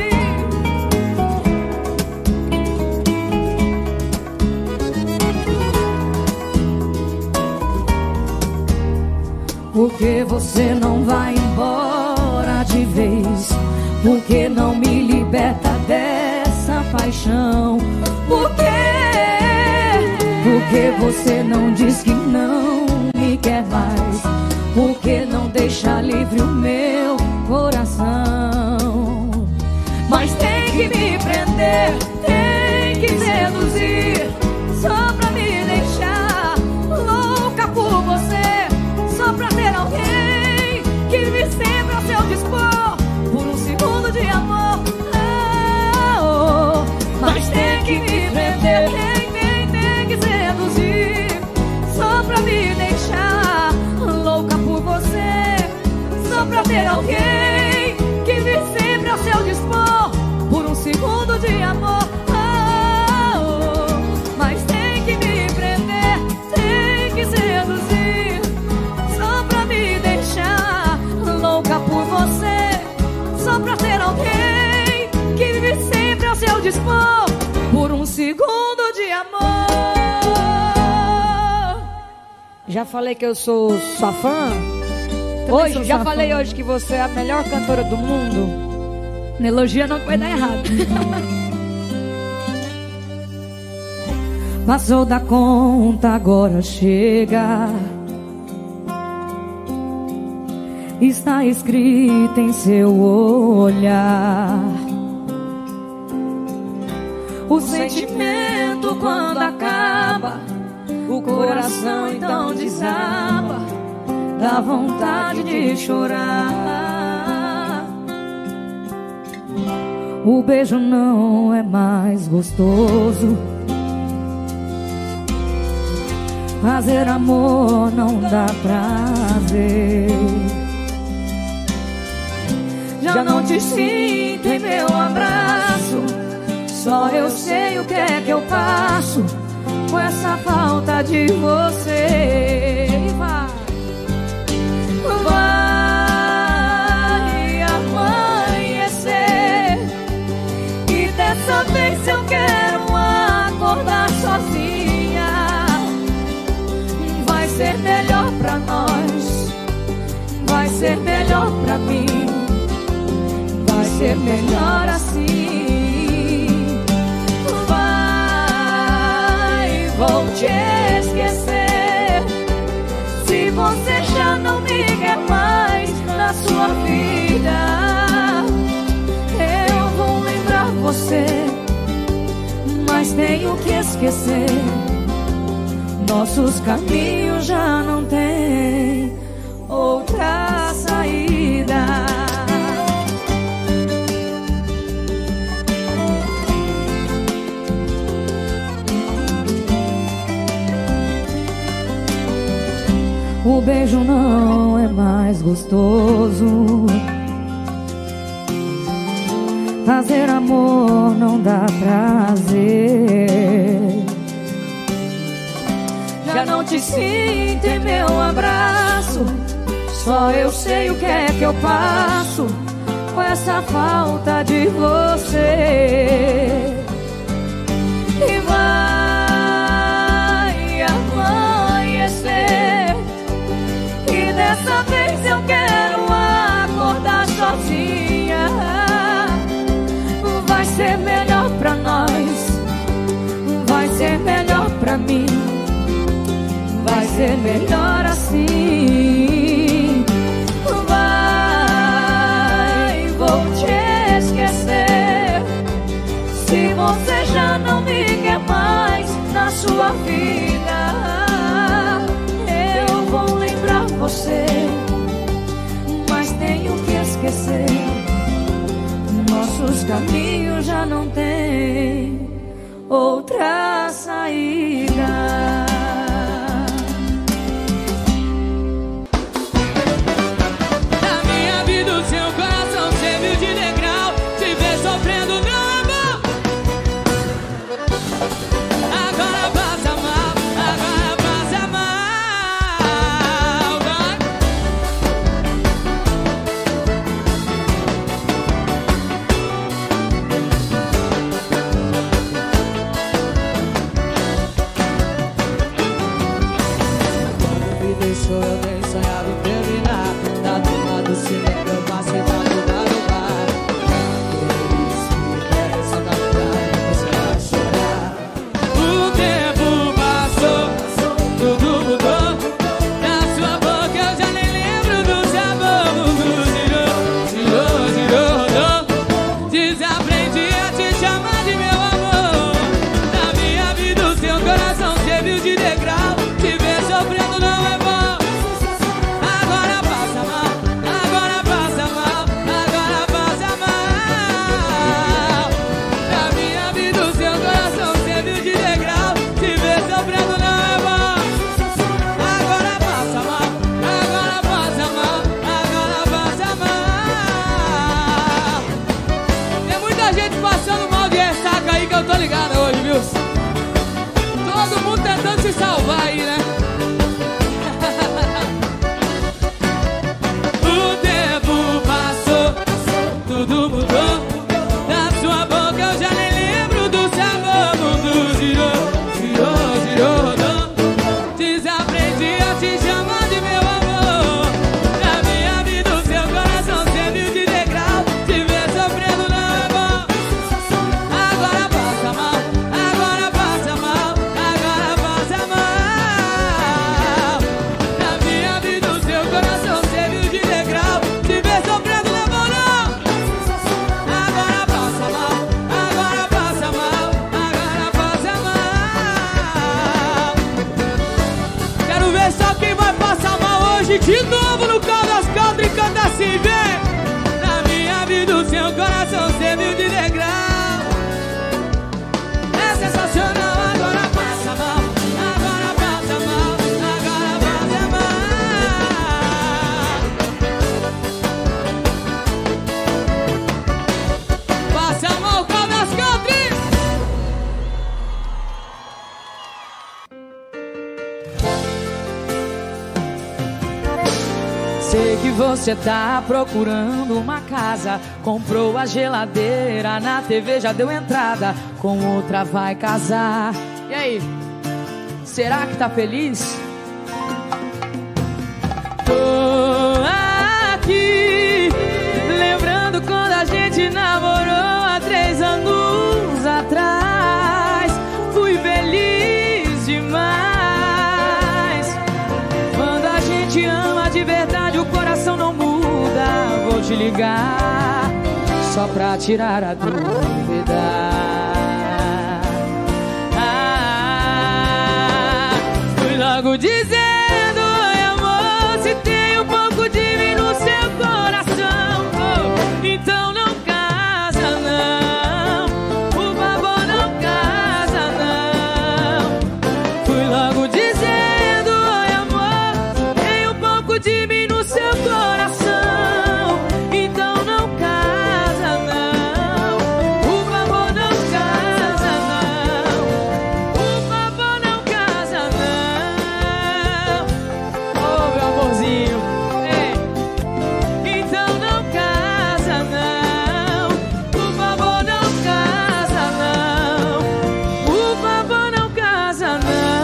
Porque você não vai embora de vez, porque não me liberta dessa paixão. Por quê? Porque você não diz que não me quer mais, porque não deixa livre o meu coração. Mas tem que me prender, tem que seduzir, só pra me deixar louca por você, só pra ter alguém que vive sempre ao seu dispor, por um segundo de amor. Oh, oh. Mas tem que me prender, tem que seduzir, só pra me deixar louca por você, só pra ter alguém que vive sempre ao seu dispor, por um segundo de amor. Oh, oh. Mas tem que me prender, tem que seduzir, só pra me deixar louca por você, só pra ter alguém que vive sempre ao seu dispor, por um segundo de amor. Já falei que eu sou sua fã. Hoje, já falei hoje que você é a melhor cantora do mundo. Não elogia não que vai dar errado. Passou da conta, agora chega. Está escrita em seu olhar. O sentimento quando acaba, o coração então desaba, dá vontade de chorar. O beijo não é mais gostoso, fazer amor não dá prazer. Já não te sinto em meu abraço, só eu sei o que é que eu passo com essa falta de você. Vai amanhecer e dessa vez eu quero acordar sozinha. Vai ser melhor pra nós, vai ser melhor pra mim, vai ser melhor assim. Vai, vou te esquecer, se você já não me quer mais na sua vida. Eu vou lembrar você, mas tenho que esquecer. Nossos caminhos já não têm outra saída. O beijo não é mais gostoso. Fazer amor não dá prazer. Já não te sinto em meu abraço. Só eu sei o que é que eu passo com essa falta de você. E vai amanhecer, e dessa vez eu quero acordar sozinha. Vai ser melhor pra nós, vai ser melhor pra mim, vai ser melhor assim. Vai, vou te esquecer. Se você já não me quer mais na sua vida, eu vou lembrar você, mas tenho que esquecer. Nossos caminhos já não têm outra saída. Na minha vida o seu coração serviu de degrau. Te ver sofrendo não é bom. Agora passa mal, agora passa mal. Vai. Me deixou, eu nem sonhava em terminar. Da turma do cinema eu passei pra turma do bar. Isso me interessa na praia, você vai chorar. O tempo passou, tudo mudou. Na sua boca eu já nem lembro do sabor. O mundo girou, girou, girou, rodou. Desaprendi a te chamar de meu amor. Na minha vida o seu coração serviu de degrau. Te ver sofrendo não é bom. Agora passa mal, agora passa mal, agora passa mal. Na minha vida o seu coração serviu de degrau. Te ver sofrendo não é bom. Agora passa mal, agora passa mal, agora passa mal. Tem muita gente passando mal de ressaca aí que eu tô ligado hoje, viu? Todo mundo tentando se salvar aí, né? O tempo passou, tudo mudou. Na sua boca eu já nem lembro do sabor. O mundo girou, girou, girou, rodou. Desaprendi a te chamar de meu amor. Na minha vida o seu coração serviu de degrau. Te ver sofrendo não é bom. Agora passa mal, agora passa mal, agora passa mal. Na minha vida o seu coração serviu de degrau. Te ver sofrendo não é bom não. Agora passa mal, agora passa mal, agora passa mal. Quero ver só quem vai passar mal hoje de novo no Caldo das Country. Canta assim, vem. Na minha vida o seu coração serviu de degrau. É sensacional, agora passa mal, agora passa mal, agora passa mal. Passa mal, Caldo das Country. Sei que você tá procurando uma casa. Comprou a geladeira, na TV já deu entrada. Com outra vai casar. E aí? Será que tá feliz? Tô aqui lembrando quando a gente namorou há 3 anos atrás. Fui feliz demais. Quando a gente ama de verdade, o coração não muda. Vou te ligar só pra tirar a dúvida. logo dizendo: oi amor, se tem um pouco de mim no seu coração, oh, então não casa não, por favor não casa não. Fui logo dizendo: oi amor, se tem um pouco de mim no seu coração, então não casa não, por favor não casa não, por favor não casa não. Oh meu amorzinho, então não casa não, por favor não casa não, por favor não casa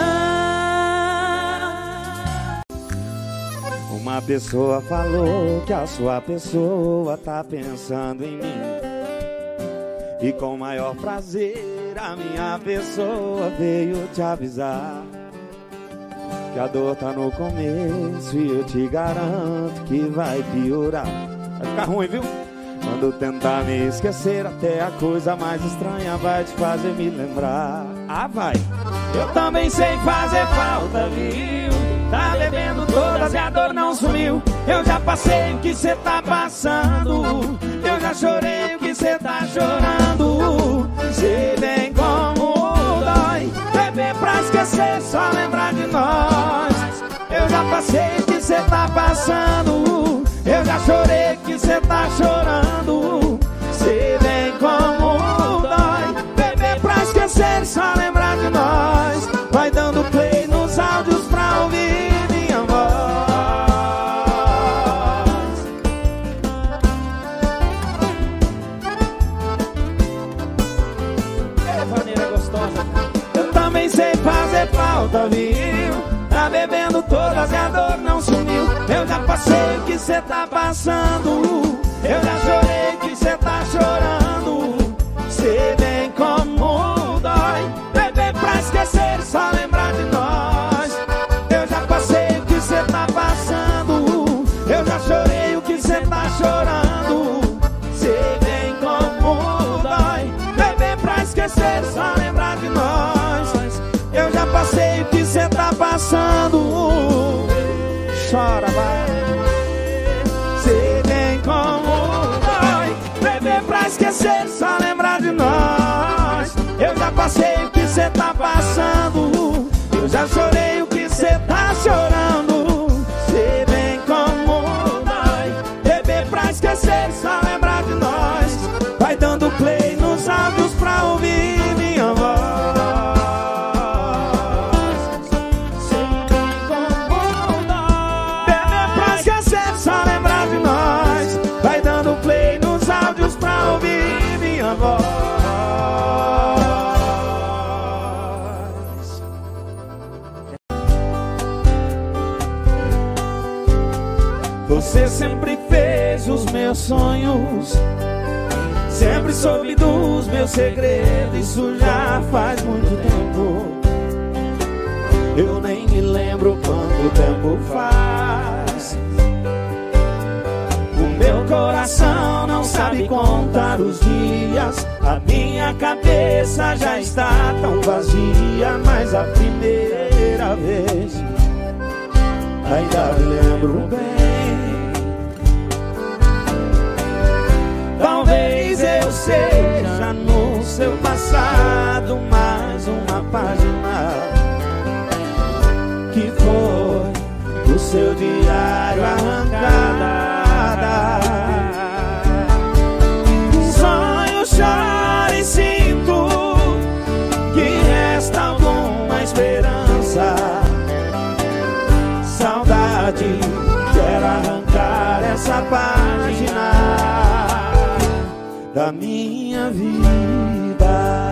não. Uma pessoa falou que a sua pessoa tá pensando em mim, e com maior prazer a minha pessoa veio te avisar que a dor tá no começo e eu te garanto que vai piorar. Vai ficar ruim, viu? Quando tentar me esquecer, até a coisa mais estranha vai te fazer me lembrar. Ah, vai! Eu também sei fazer falta, viu? Tá bebendo todas e a dor não sumiu. Eu já passei o que cê tá passando, eu já chorei o que cê tá chorando. Sei bem como dói beber pra esquecer, só lembrar de nós. Eu já passei o que cê tá passando, eu já chorei o que cê tá chorando. Sei bem como dói beber pra esquecer, só lembrar de nós. Vai dando play nos áudios pra ouvir minha voz. É maneira gostosa. Eu também sei fazer falta, viu? Tá bebendo todas e a dor não sumiu. Eu já passei o que cê tá passando, eu já chorei o que cê tá chorando. Sei bem como dói beber pra esquecer, só lembrar de nós. Eu já passei o que cê tá passando, eu já chorei o que cê tá chorando. Sei bem como dói beber pra esquecer, só lembrar de nós. Eu já passei o que cê tá passando. Chora, vai. Sei bem como dói beber pra esquecer, só lembrar de nós. Eu já passei o que cê tá passando, eu já chorei o que cê tá chorando. Sei bem como dói beber pra esquecer, só lembrar de nós. Vai dando play nos áudios pra ouvir minha voz. Sei bem como dói beber pra esquecer, só lembrar de nós. Vai dando play nos áudios pra ouvir minha voz. Você sempre fez os meus sonhos, sempre soube dos meus segredos. Isso já faz muito tempo, eu nem me lembro quanto tempo faz. O meu coração não sabe contar os dias, a minha cabeça já está tão vazia. Mas a primeira vez ainda me lembro bem. Talvez eu seja no seu passado mais uma página que foi do seu diário arrancada. Sonho, choro e sinto que resta alguma esperança. Saudade, quero arrancar essa página da minha vida,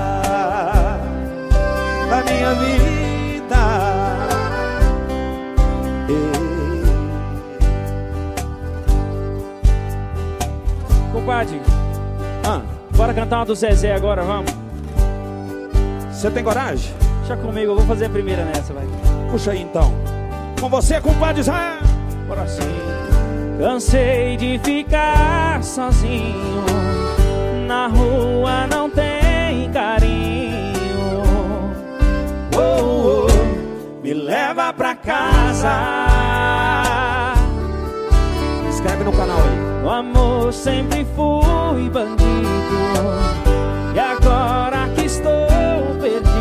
da minha vida. Compadre, bora cantar uma do Zezé agora, vamos? Você tem coragem? Deixa comigo, eu vou fazer a primeira nessa, vai. Puxa aí então. Com você, compadre Zé. Bora sim. Cansei de ficar sozinho, na rua não tem carinho. Oh, oh, me leva pra casa. Inscreve no canal aí. No amor sempre fui bandido, e agora que estou perdido,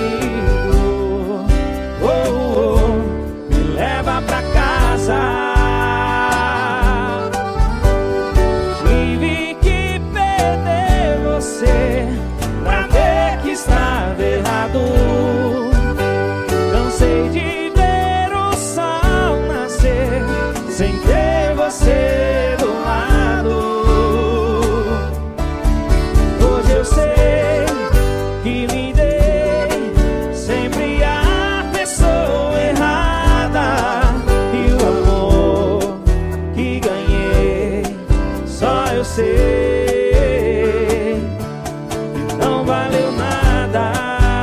me leva pra casa. Tive que perder você pra ver que estava errado. Cansei de ver o sol nascer sem ter você do lado. Hoje eu sei que me dei sempre a pessoa errada, e o amor que ganhei só eu sei que não valeu nada.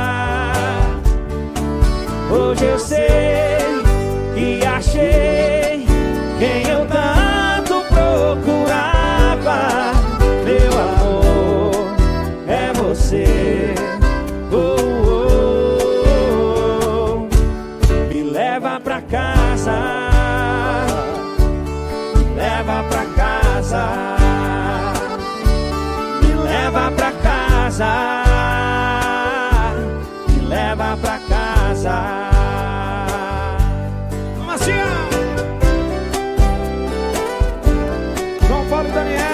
Hoje eu sei que achei quem eu tanto procurava. Meu amor, é você. Me leva pra casa, me leva pra casa, me leva pra casa, me leva pra casa. João Paulo e Daniel.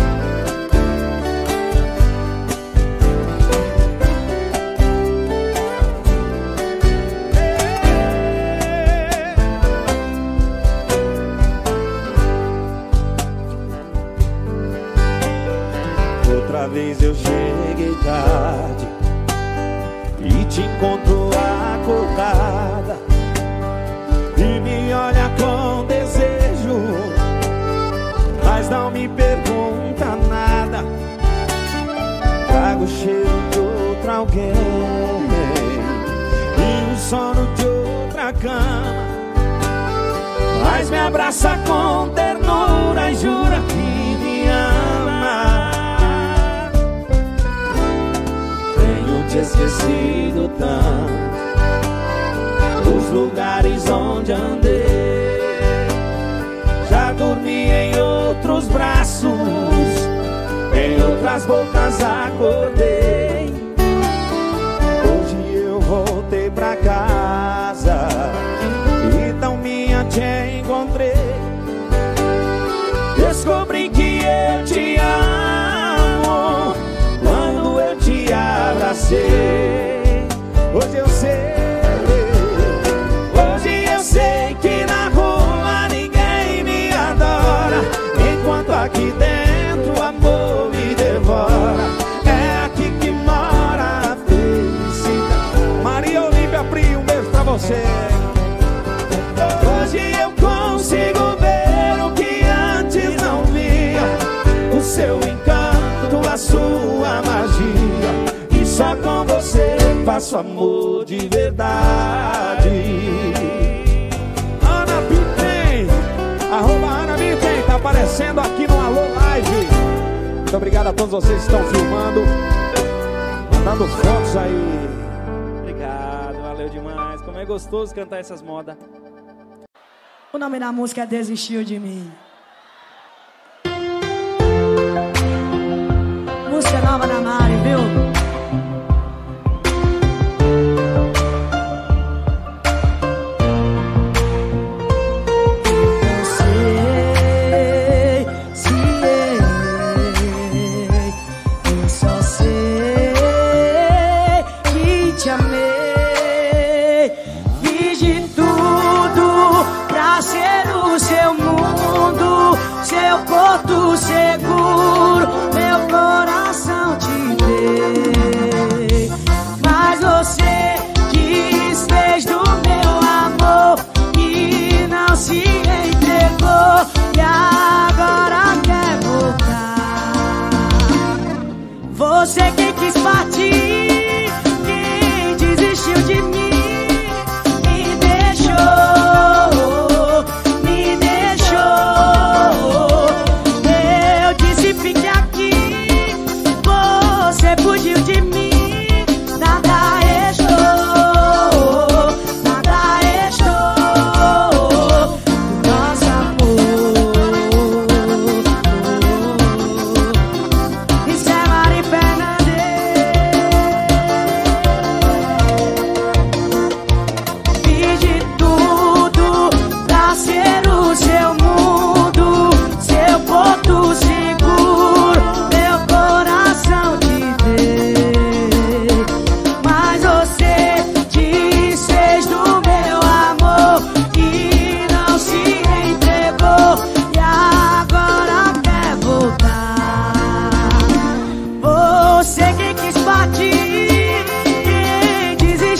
Outra vez eu cheguei tarde e te encontro acordada, e me olha com desejo, mas não me pergunta nada. Trago o cheiro de outra alguém e o sono de outra cama, mas me abraça com ternura e jura que me ama. Tenho te esquecido tanto, os lugares onde andei, já dormi em outros braços, em outras bocas acordei. Hoje eu voltei pra casa e tão minha te encontrei. Descobri que eu te amo quando eu te abracei. Hoje eu sei, hoje eu sei que na rua ninguém me adora, enquanto aqui dentro o amor me devora. É aqui que mora a felicidade. Maria Olímpia Pri, um beijo pra você. Hoje eu consigo ver o que antes não via, o seu encanto, a sua magia, e só com você faço amor de verdade. Ana Bitem, arroba Ana Bitem, tá aparecendo aqui no Alô Live. Muito obrigado a todos vocês que estão filmando, mandando fotos aí. Obrigado, valeu demais. Como é gostoso cantar essas modas. O nome da música é Desistiu de Mim. Música nova da Mari, viu? Eu só sei que te amei. Fiz de tudo pra ser o seu mundo, seu porto seguro, meu coração te deu.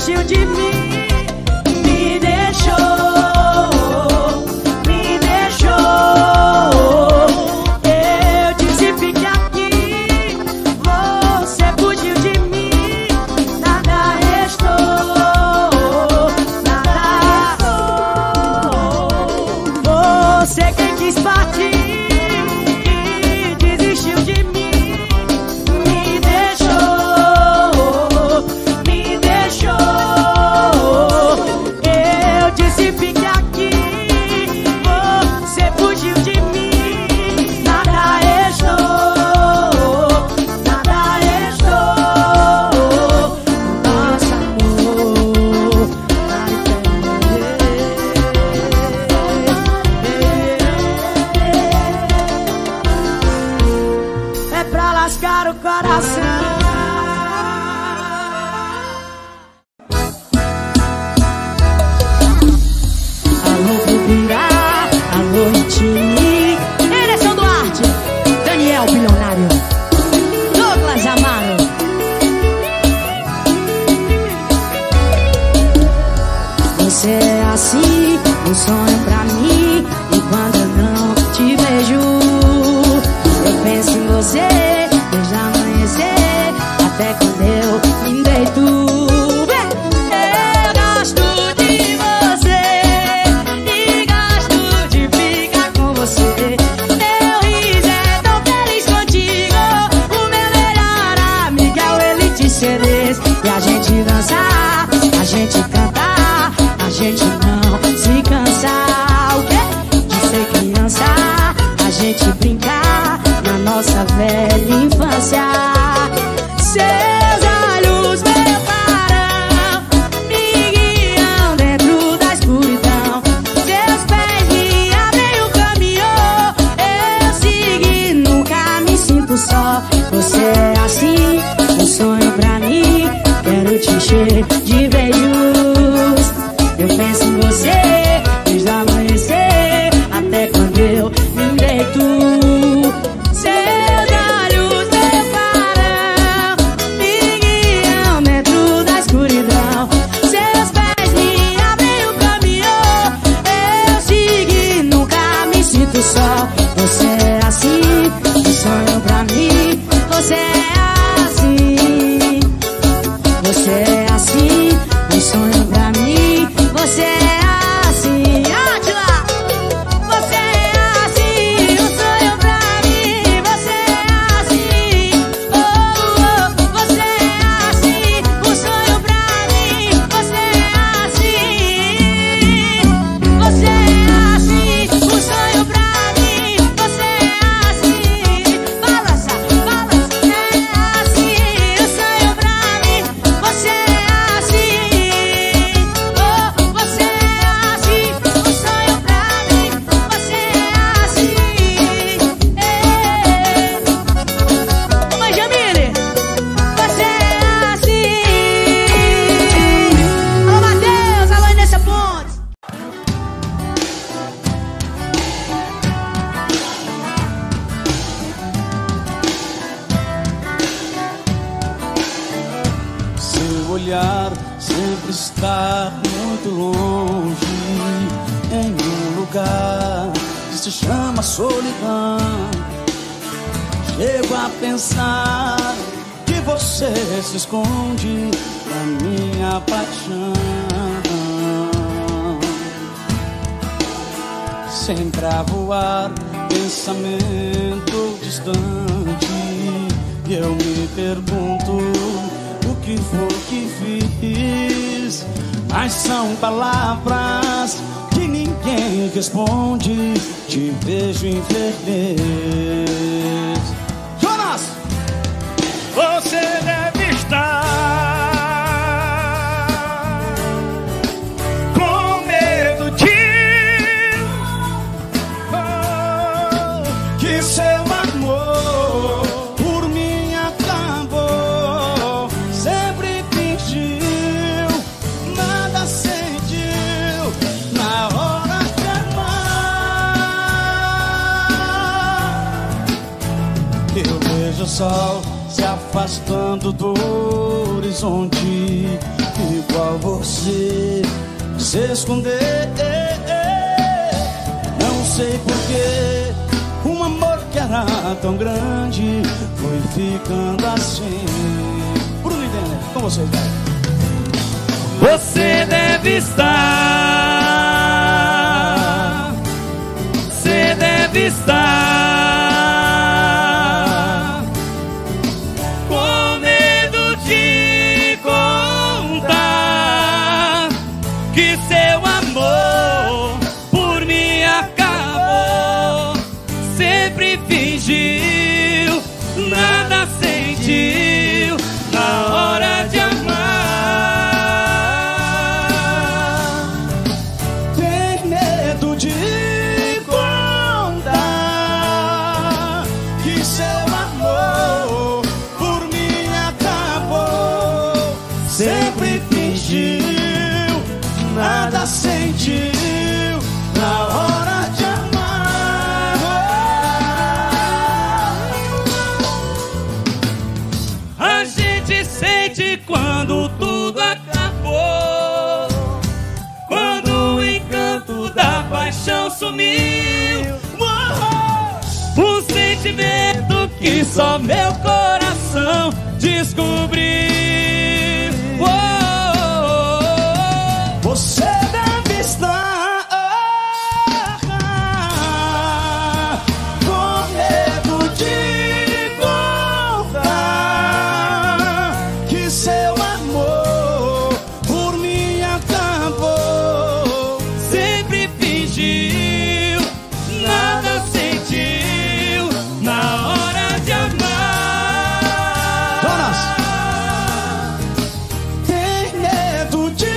desistiu de mim, me deixou. Eu disse fique aqui, você fugiu de mim, nada restou, nada restou. Você quem quis partir, desistiu de mim, me deixou, me deixou. Eu disse fique aqui, você fugiu de mim, nada restou, nada restou. Nosso amor vai é pra lascar o coração. Alô, Bubirá, alô, Ritini, Anderson Duarte, Daniel Bilionário, Douglas Amaro. Você é assim, um sonho pra mim, e quando eu não te vejo, eu penso em você desde amanhecer até quando eu me deito. Eu gosto de você e gosto de ficar com você. Meu riso é tão feliz contigo, o meu melhor amigo é o Elite CDs. E a gente dançar, a gente cantar, a gente não se cansar. O quê? De ser criança, a gente brincar na nossa velha infância. Seus olhos me param, me guiam dentro da escuridão. Seus pés me abrem o caminho, eu segui, nunca me sinto só. Você é assim, um sonho pra mim, quero te encher de beijos. Eu penso em você desde amanhecer até quando eu me deito. Seus olhos me param, me guiam dentro da escuridão. Seus pés me abrem o caminho, eu segui, nunca me sinto só. Você é assim, um sonho pra mim. Você é assim, você é assim, um sonho pra mim. Você é assim, Átila. Você é assim, um sonho pra mim. Você é assim, oh, oh. Você é assim, um sonho pra mim. Você é assim, você é assim, um sonho pra mim. Você é assim, balança, balança. É assim, um sonho pra mim. Você é assim, oh, você é assim, um sonho pra mim. Você é assim, Mãe Jamile, você é assim. Alô, Matheus, alô, Inência Pontes. Seu olhar sempre está muito longe, em um lugar que se chama solidão. Chego a pensar que você se esconde da minha paixão. Sempre a voar, pensamento distante, e eu me pergunto o que foi que fiz. Mas são palavras que ninguém responde. Te vejo infeliz. Jonas! Você deve estar com medo de que seu amor por mim acabou. Sempre fingiu, nada sentiu na hora de amar. Eu vejo o sol se afastando do horizonte e igual você se esconder. Não sei porquê, um amor que era tão grande foi ficando assim. Bruno e Denner, com vocês, vai. Você deve estar, você deve estar com medo de contar que seu amor por mim acabou. Sempre fingiu, nada sentiu na hora de amar. Tem medo de contar que seu amor por mim acabou. Sempre fingiu, nada sentiu na hora de amar. A gente sente quando tudo acabou, quando o encanto da paixão sumiu. Um sentimento que só meu coração descobriu. Você deve estar com medo de contar que seu amor por mim acabou. Sempre fingiu, nada sentiu na hora de amar. Donas, tem medo de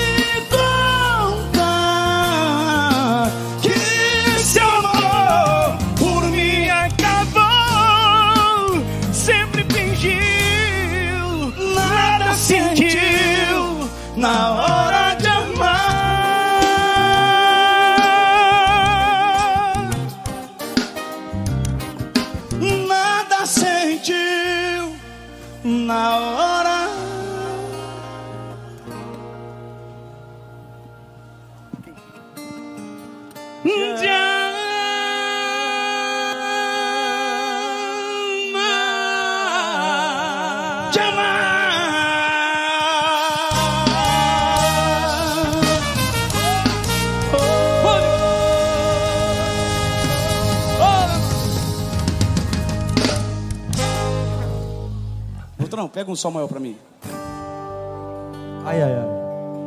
contar que seu amor por mim acabou. Sempre fingiu, nada sentiu na hora de amar. Nada sentiu na hora. de amar. De amar. Beltrão, pega um sol maior pra mim. Ai, ai, ai.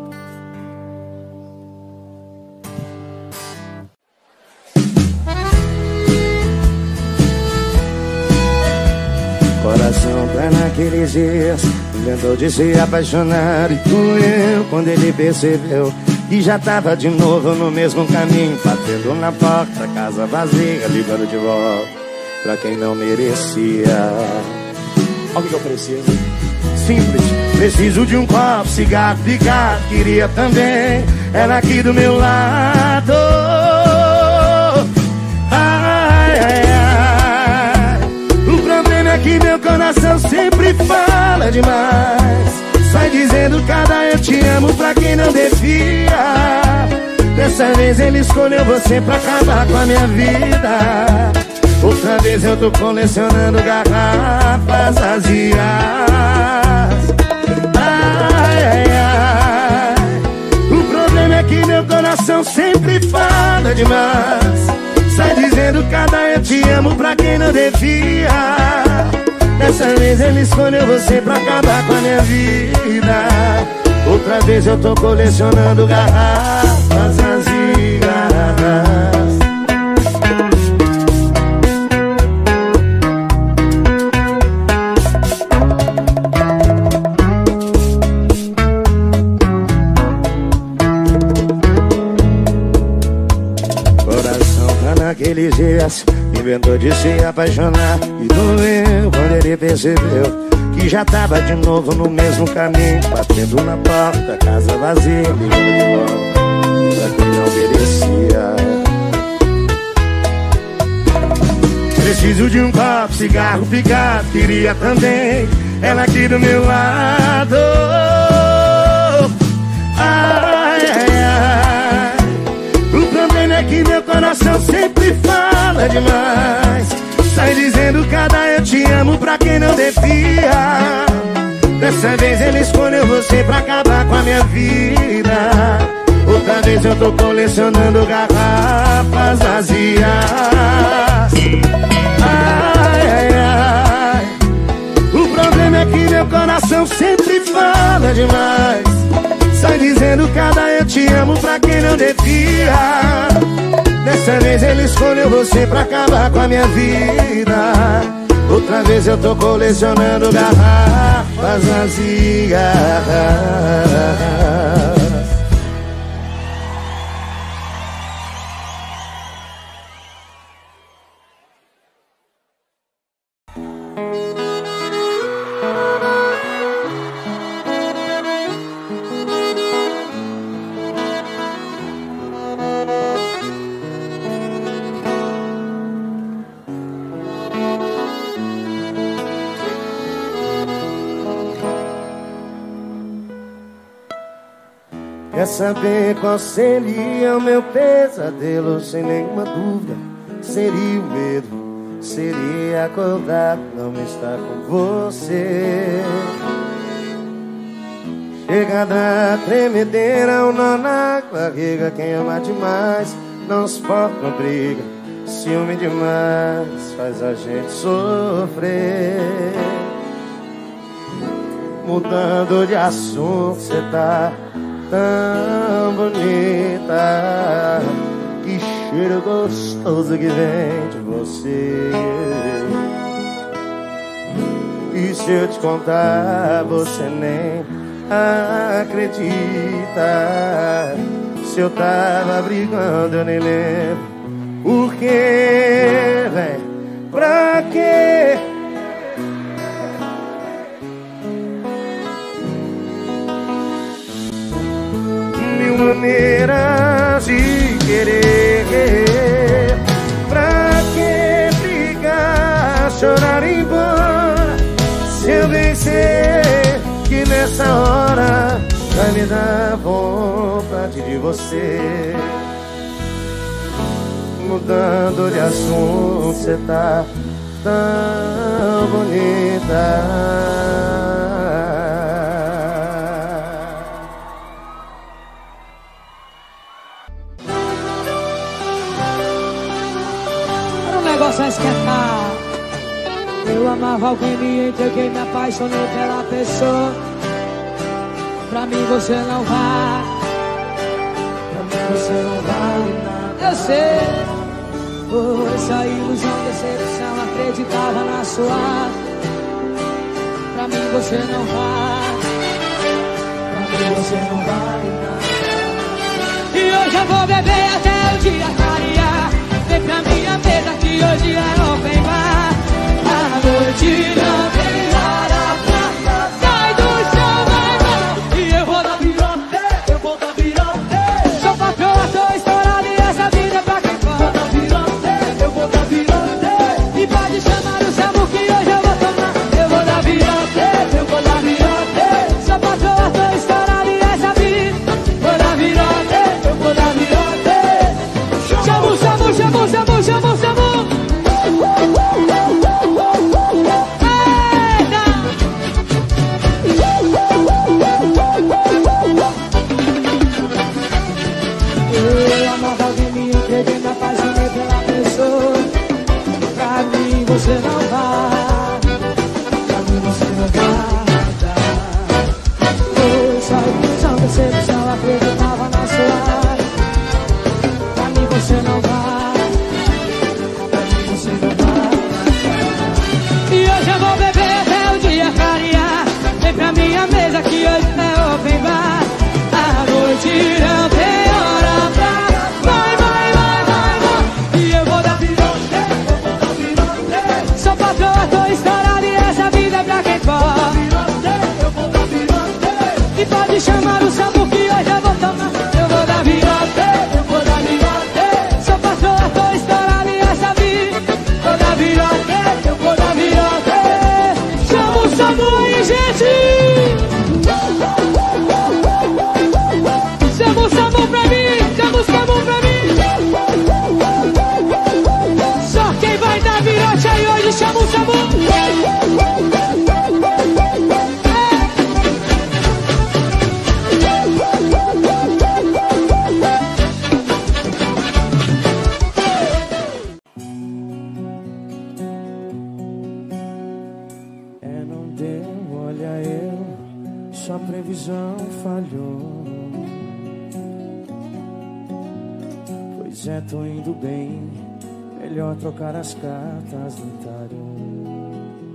Coração tá naqueles dias, inventou de se apaixonar. E doeu quando ele percebeu que já tava de novo no mesmo caminho, batendo na porta, casa vazia, ligando de volta pra quem não merecia. Olha o que eu preciso. Simples, preciso de um copo, cigarro, picar. Queria também ela aqui do meu lado. Ai, ai, ai. O problema é que meu coração sempre fala demais. Sai dizendo cada eu te amo pra quem não devia. Dessa vez ele escolheu você pra acabar com a minha vida. Outra vez eu tô colecionando garrafas vazias. Ai, ai, ai. O problema é que meu coração sempre fala demais. Sai dizendo cada eu te amo pra quem não devia. Dessa vez ele escolheu você pra acabar com a minha vida. Outra vez eu tô colecionando garrafas vazias. Naqueles dias, inventou de se apaixonar. E doeu quando ele percebeu que já tava de novo no mesmo caminho, batendo na porta, casa vazia, ligando de volta pra quem não merecia. Preciso de um copo, cigarro, picar. Queria também ela aqui do meu lado. fala demais. Sai dizendo cada eu te amo pra quem não devia. Dessa vez ele escolheu você pra acabar com a minha vida. Outra vez eu tô colecionando garrafas vazias. Ai, ai, ai. O problema é que meu coração sempre fala demais. Sai dizendo cada eu te amo pra quem não devia. Dessa vez ele escolheu você pra acabar com a minha vida. Outra vez eu tô colecionando garrafas vazias. Quer saber qual seria o meu pesadelo? Sem nenhuma dúvida, seria o medo. Seria acordar, não estar com você. Chega da tremedeira, um nó na barriga. Quem ama demais não suporta uma briga. Ciúme demais faz a gente sofrer. Mudando de assunto, cê tá tão bonita. Que cheiro gostoso que vem de você. E se eu te contar, você nem acredita. Se eu tava brigando, eu nem lembro. Por quê, véi? Pra quê? Maneiras de querer. Pra que brigar, chorar e ir embora? Se eu vencer, que nessa hora vai me dar vontade de você. Mudando de assunto, cê tá tão bonita. Vai esquentar. Eu amava alguém, me entreguei, me apaixonei pela pessoa. Pra mim você não vai. Pra mim você não vale nada. Eu sei. Foi essa ilusão, decepção, acreditava na sua. Pra mim você não vai. Pra mim você não vale nada. E hoje eu vou beber até o dia clarear. Vem pra minha mesa que hoje é open bar. A noite não tem hora pra sai do chão, vai, vai. E eu vou dar virote, eu vou dar virote. Sou patroa, sou estourada e essa vida é pra quem faz. Vou dar virote, eu vou dar virote. E pode chamar o Samu que hoje eu vou tomar. Eu vou dar virote, eu vou dar virote. Sou patroa, sou estourada e essa vida. Vou dar virote, eu vou dar virote. Chama o Samu, chama o Samu, chama o Samu. Eu amava alguém, me entreguei, me apaixonei pela pessoa. Pra mim você não vai. Pra mim você não vai. Foi só ilusão, decepção, acreditava na sua. Pra mim você não vai. Pra mim você não vai. E hoje eu vou beber até o dia clarear. Vem pra minha mesa que hoje é open bar. A noite não tem hora pra. Vai, vai, vai, vai, vai. E eu vou dar virote, eu vou dar virote. Sou patroa, tô estourada e essa vida é pra quem pode. Eu vou dar virote. E pode chamar o Samu que hoje eu vou tomar. Eu vou dar virote, eu vou dar virote. Sou patroa, tô estourada e essa vida. Vou dar virote, eu vou dar virote. Chama o Samu aí, gente. Chama o Samu pra mim, chama o Samu pra mim. Só ilusão falhou. Pois é, tô indo bem. Melhor trocar as cartas do tarô.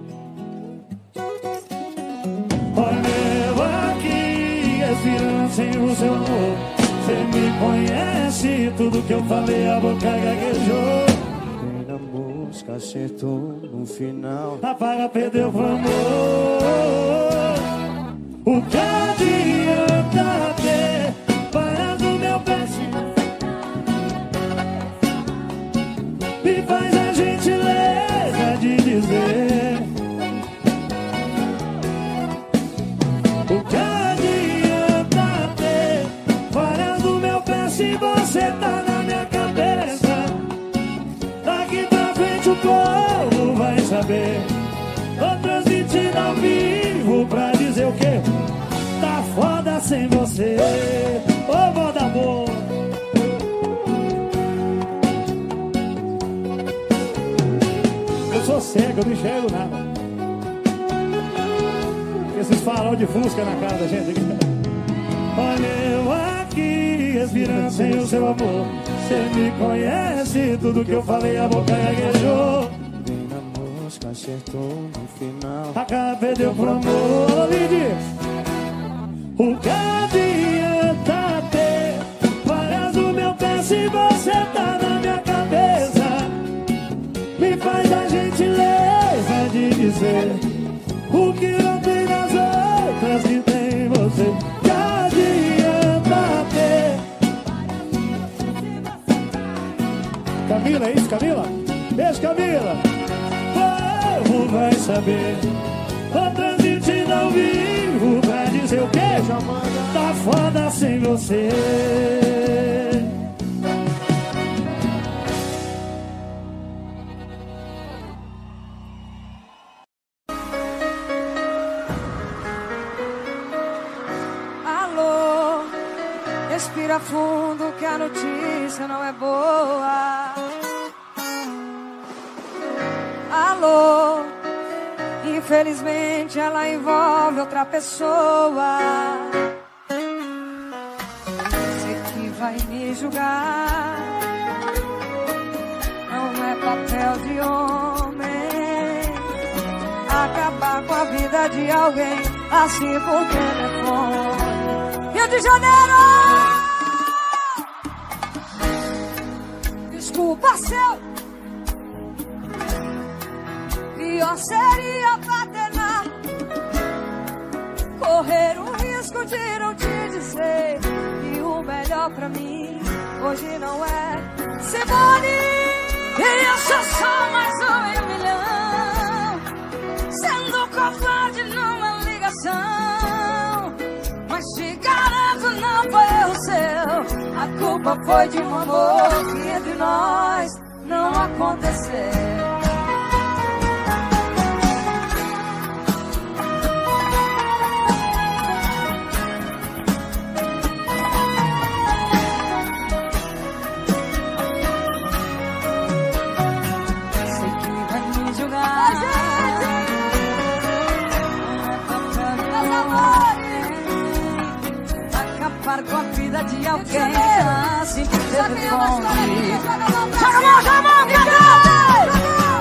Olha eu aqui, respirando sem o seu amor. Você me conhece, tudo que eu falei a boca gaguejou. Bem na música, acertou no final. Apaga, perdeu pro amor. O que adianta ter parado meu péssimo? Me faz a gentileza de dizer o que adianta ter parado meu pé se você tá na minha cabeça. Daqui pra frente o povo vai saber. Tô transmitindo ao vivo pra dizer o quê? Tá foda sem você. Ô, vó da boa. Eu sou cego, eu não enxergo nada. Esses farol de fusca na cara da gente. Olha eu aqui, respirando sem o seu amor. Você me conhece, tudo que eu falei a boca gaguejou. Bem na música, acertou no final. A cara perdeu pro amor, Lidy. O que adianta ter várias do meu pé se você tá na minha cabeça? Me faz a gentileza de dizer o que não tem nas outras que tem em você. Que adianta ter. Camila, é isso, Camila? Beijo, Camila. O povo vai saber. Tô transmitindo ao vivo pra dizer o quê? Tá foda sem você. Alô, respira fundo que a notícia não é boa. Alô, infelizmente ela envolve outra pessoa. Você que vai me julgar, não é papel de homem acabar com a vida de alguém assim por telefone. Rio de Janeiro! Desculpa seu. Pior seria paternar, correr o risco de não te dizer que o melhor pra mim hoje não é Simone. E eu sou só mais um milhão, sendo covarde numa ligação. Mas te garanto, não foi erro seu. A culpa foi de um amor que entre nós não aconteceu. Com a vida de alguém assim que teve fome. Joga a mão, canta!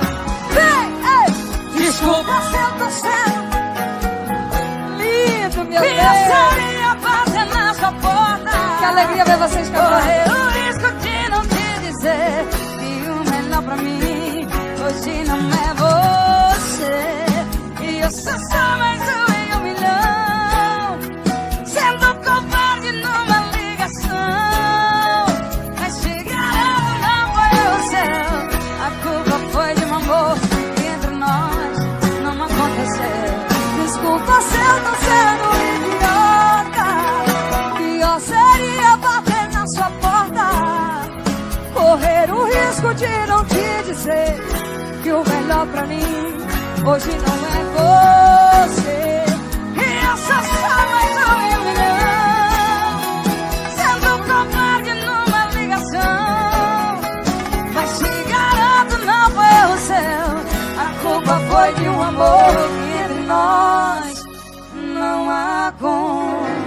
Vem! Desculpa se eu tô sendo lindo, meu Deus. Pensaria bater na sua porta. Que alegria ver vocês cantando. Correr o risco de não te dizer que o melhor pra mim hoje não é você. E eu sou só mais um em um milhão, sendo covarde numa ligação. Mas te garanto, não foi o seu. A culpa foi de um amor que entre nós não aconteceu. Desculpa se eu tô sendo idiota. Pior seria bater na sua porta, correr o risco de não te dizer que o melhor pra mim hoje não é você. E eu sou só mais um milhão, sendo covarde numa ligação. Mas te garanto, não foi o seu. A culpa foi de um amor que entre nós não aconteceu.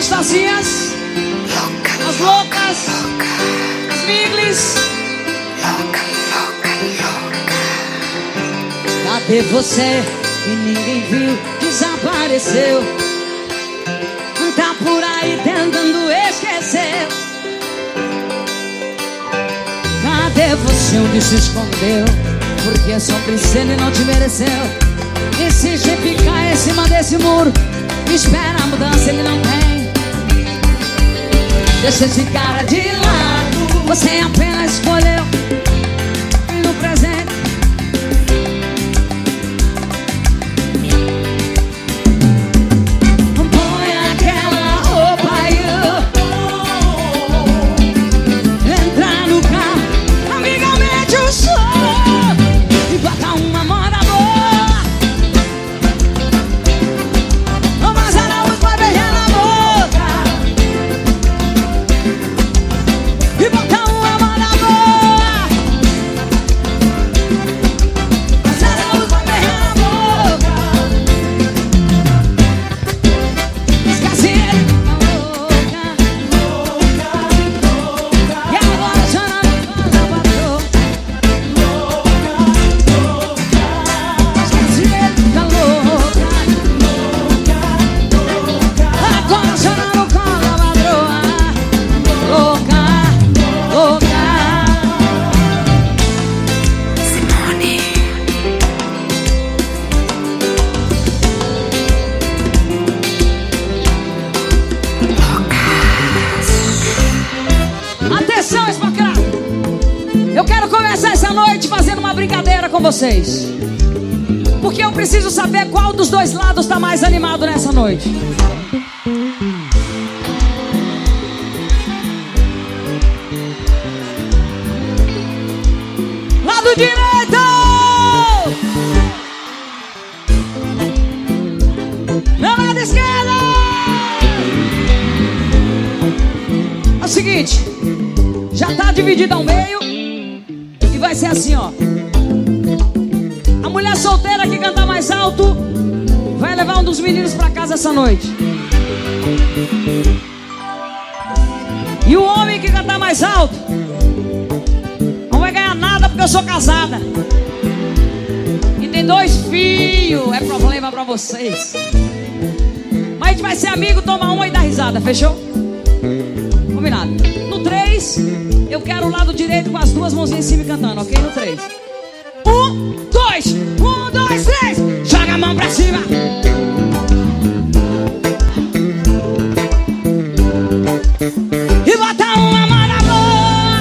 Gostosinhas, as loucas, as miglis. Cadê você que ninguém viu, desapareceu? Tá por aí tentando esquecer. Cadê você onde se escondeu? Porque só princesa e não te mereceu. Insiste em ficar em cima desse muro, espera a mudança, ele não tem. Deixa esse cara de lado, você apenas escolheu no presente. Põe aquela roupa aí, entra no carro, amigamente eu sou, e bota uma moda boa. Vamos a luz pra beijar na boca e botar uma moda boa. Vamos a luz pra beijar na boca. Esquece ele, louca, e agora chorando com a patroa. Esquece ele, tá louca, agora chorando com a patroa. Louca, louca. Atenção, esmacrado! Eu quero começar essa noite fazendo uma brincadeira com vocês. Porque eu preciso saber qual dos dois lados tá mais animado nessa noite. Lado direito! Meu lado esquerdo! É o seguinte, já tá dividido ao meio e vai ser assim, ó. A mulher solteira que cantar mais alto vai levar um dos meninos pra casa essa noite. E o homem que cantar mais alto não vai ganhar nada porque eu sou casada e tem 2 filhos. É problema pra vocês. Mas a gente vai ser amigo, tomar uma e dar risada, fechou? Combinado. No 3, eu quero o lado direito com as 2 mãozinhas em cima e cantando, ok? No 3. 1, 2, 1, 2, 3. Joga a mão pra cima. E bota uma mão na boa.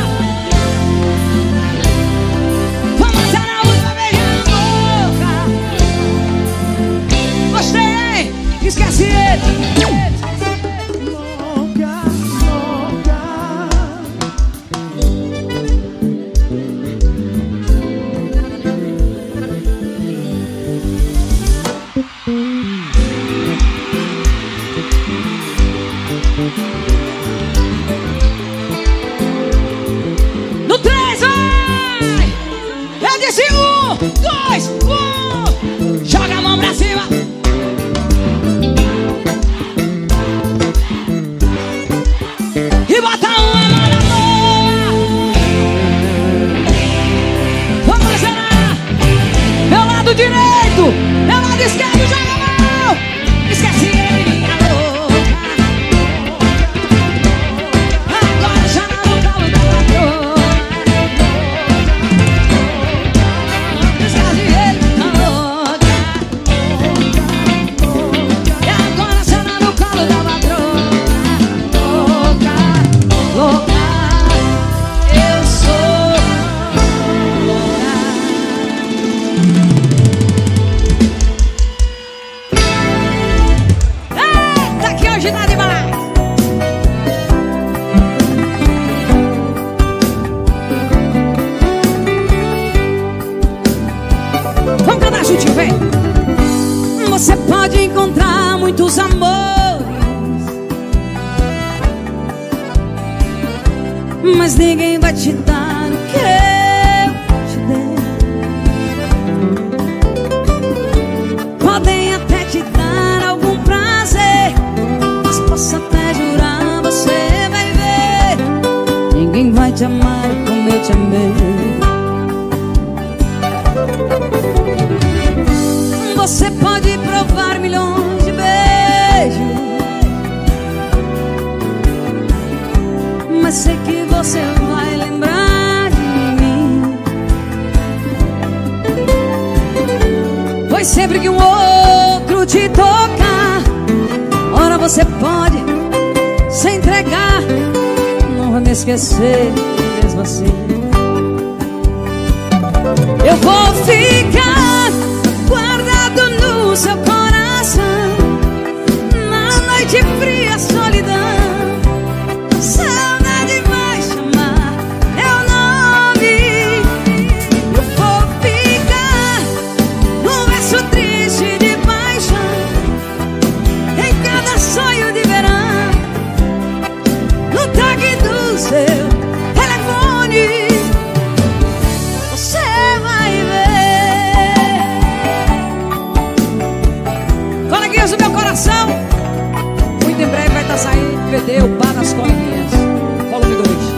Vamos dar a luz pra beijar na boca. Gostei, hein? Esquece ele. No 3, vai! Eu disse 1, 2, 1. Joga a mão pra cima. E bota uma mão na boa. Vamos zerar. Meu lado direito, meu lado esquerdo, joga a mão. Esquece ele, minha louca. Agora chama no colo da patroa. Esquece ele, minha louca. E agora chama no colo da patroa. Louca, louca, eu sou louca. Eita, que hoje tá demais. Vamos cantar juntinho, vem. Você pode encontrar muitos amores, mas ninguém vai te dar o que eu te dei. Podem até te dar algum prazer, mas posso até te amar como eu te amei. Você pode provar milhões de beijos, mas sei que você vai lembrar de mim. Pois sempre que um outro te tocar, ora você pode se entregar, não vai me esquecer mesmo assim. Eu vou ficar guardado no seu coração, na noite fria, solidão. Saudade vai chamar meu nome. Eu vou ficar num verso triste de paixão, em cada sonho de verão, no toque do seu telefone. Você vai ver. Coleguinhas do meu coração, muito em breve vai estar saindo o DVD, o Bar das Coleguinhas, volume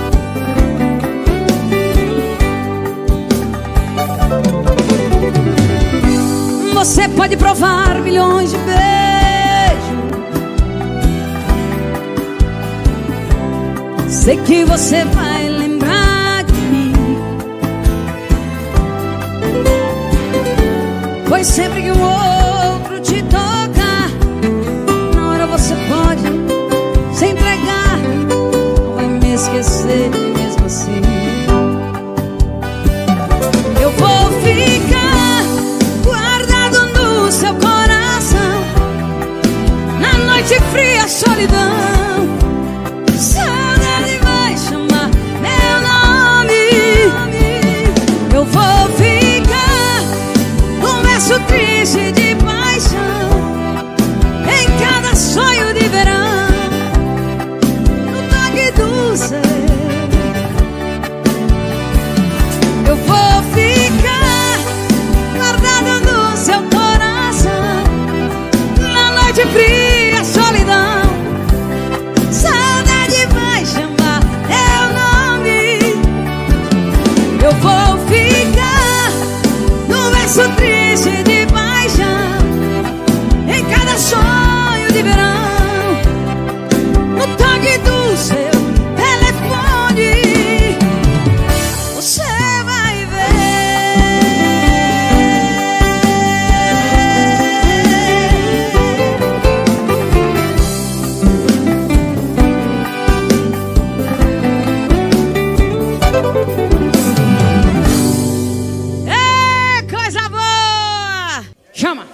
2. Você pode provar milhões de beijos, sei que você vai lembrar de mim. Pois sempre que um outro te tocar, na hora você pode se entregar, não vai me esquecer mesmo assim. Eu vou ficar guardado no seu coração, na noite fria, solidão. Saudade vai chamar meu nome. Eu vou ficar num verso triste de paixão, em cada sonho de verão, no toque do seu. Eu vou ficar guardado no seu coração, na noite fria, solidão. Saudade vai chamar meu nome. Eu vou ficar num verso triste de paixão, em cada sonho de verão, no toque do seu telefone. Você vai ver. Coisa boa! Chama!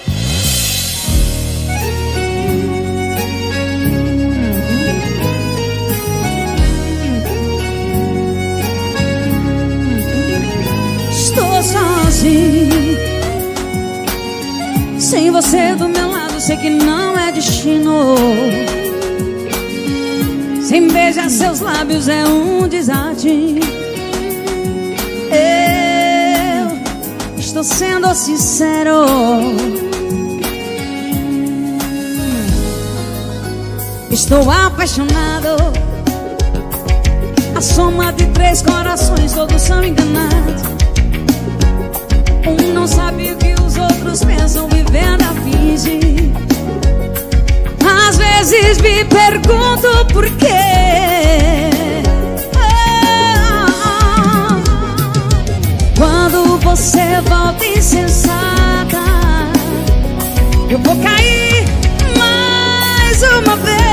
Estou sozinho, sem você do meu lado, sei que não é destino. Sem beijar seus lábios é um desastre. Eu estou sendo sincero, estou apaixonado. A soma de 3 corações, todos são enganados. Um não sabe o que os outros pensam, vivendo a fingir. Às vezes me pergunto por quê. Quando você volta insensata, eu vou cair mais uma vez.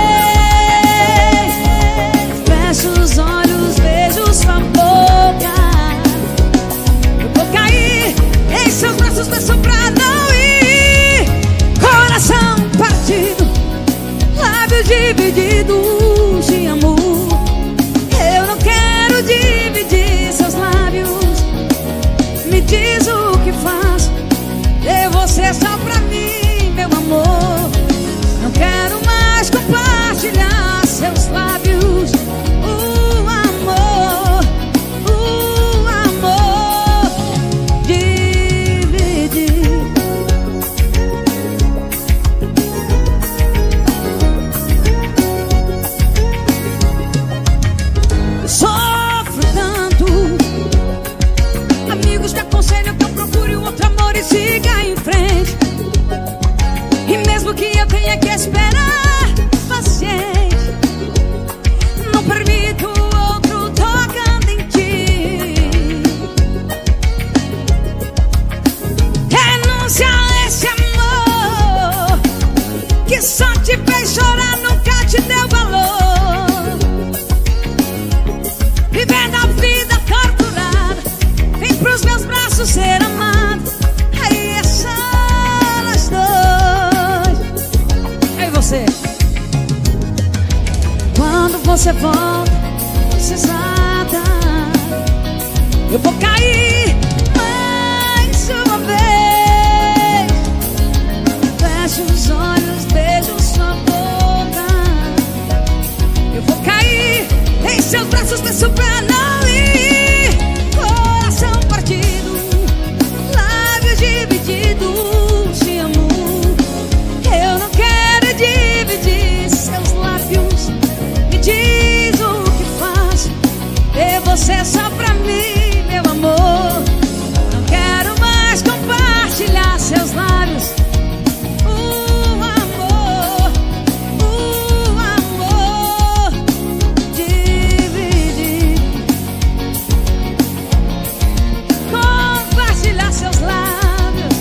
Fecho os olhos, vejo sua boca, eu vou cair em seus braços, peço pra não ir. Coração partido, lábios divididos de amor. Eu não quero dividir seus lábios. Me diz o que faço, dê você só pra mim, meu amor. Não quero mais compartilhar seus lábios. O amor dividir. e siga em frente. E mesmo que eu tenha que esperar, paciente, não permito outro tocando em ti. Renúncia a esse amor que só te fez chorar, nunca te deu valor. Vivendo a vida torturada, vem pros meus braços ser amado. Aí é só nós dois. Ei, você. Quando você volta, precisada, eu vou cair mais uma vez. Fecho os olhos, beijo sua boca. Eu vou cair em seus braços, peço pra não ir. Coração partido, lábios divididos, te amo. Eu não quero dividir seus lábios. Me diz o que faz ter você só pra mim, meu amor. Não quero mais compartilhar seus lábios. Amor, dividir, compartilhar seus lábios,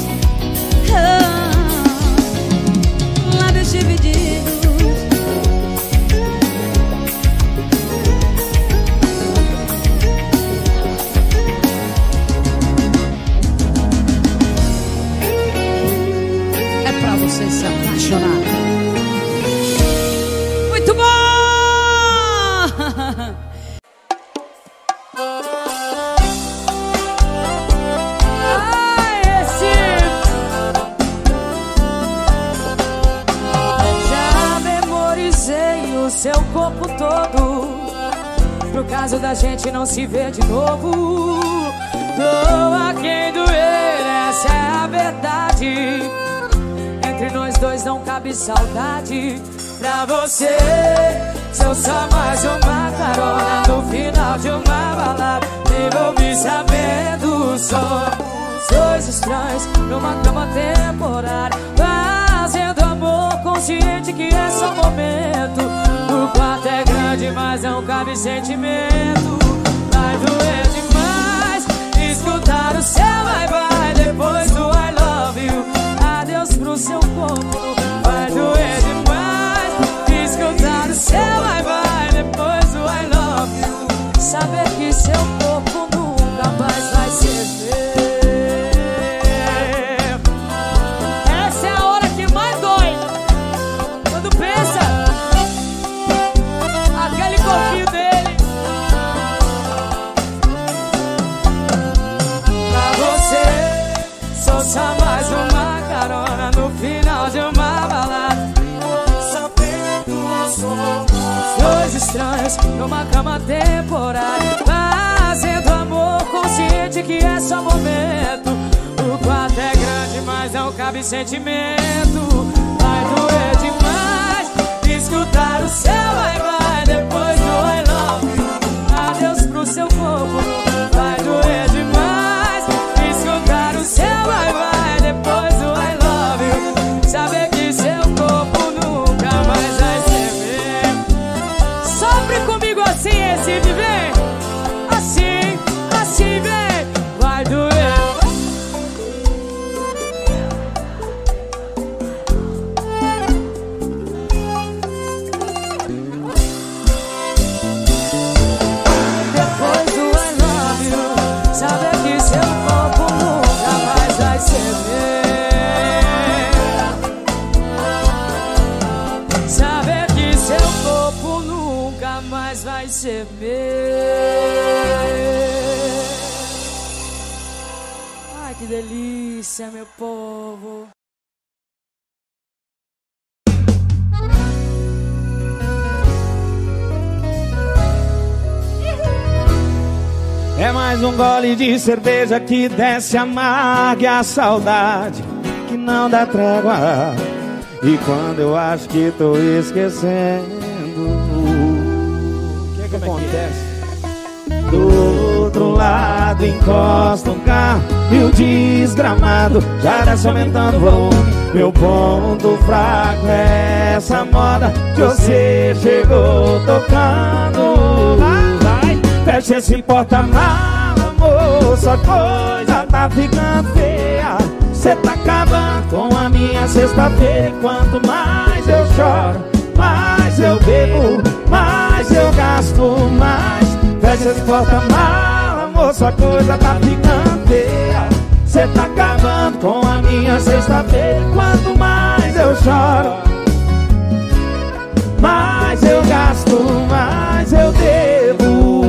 lábios divididos. É pra você se apaixonar. Muito bom! Ai, esse já memorizei o seu corpo todo, pro caso da gente não se ver de novo. Doa quem doer, essa é a verdade. Entre nós dois não cabe saudade. Pra você, sou só mais uma carona no final de uma balada. Nem vou me sabendo, somos dois estranhos numa cama temporária, fazendo amor consciente que é só momento. O quarto é grande, mas não cabe sentimento. Vai doer demais escutar o seu bye-bye depois do I love you. Adeus pro seu corpo. Vai doer demais escutar o seu bye-bye depois do I love you. Saber que seu corpo nunca mais vai ser meu. Essa é a hora que mais dói. Quando pensa aquele corpinho dele. Pra você, sou só mais uma carona no final de uma balada. Sabendo nós somos dois estranhos numa cama temporária, fazendo amor consciente que é só momento. O quarto é grande, mas não cabe sentimento. Vai doer demais escutar o seu bye-bye depois do I love you. Adeus pro seu corpo. Vai doer demais escutar o seu bye-bye depois do I love you. Saber que seu corpo nunca mais vai ser meu. Sofre comigo assim, esse viver. Assim, assim vem. Vai doer. Depois do I love you, saber que seu corpo nunca mais vai ser meu. Saber que seu corpo nunca mais vai ser meu. Ai, que delícia, meu povo. É mais um gole de cerveja que desce amarga e a saudade que não dá trégua. E quando eu acho que tô esquecendo, o que acontece? Do outro lado encosta um carro e o desgramado já desce aumentando o volume. Meu ponto fraco é essa moda que você chegou tocando. Vai, fecha esse porta-mala, moça, a coisa tá ficando feia. Cê tá acabando com a minha sexta-feira. E quanto mais eu choro, mais eu bebo, mais eu gasto, mais. Fecha esse porta-mala, moça, a coisa tá ficando feia. Cê tá acabando com a minha sexta-feira. Quanto mais eu choro, mais eu gasto, mais eu devo.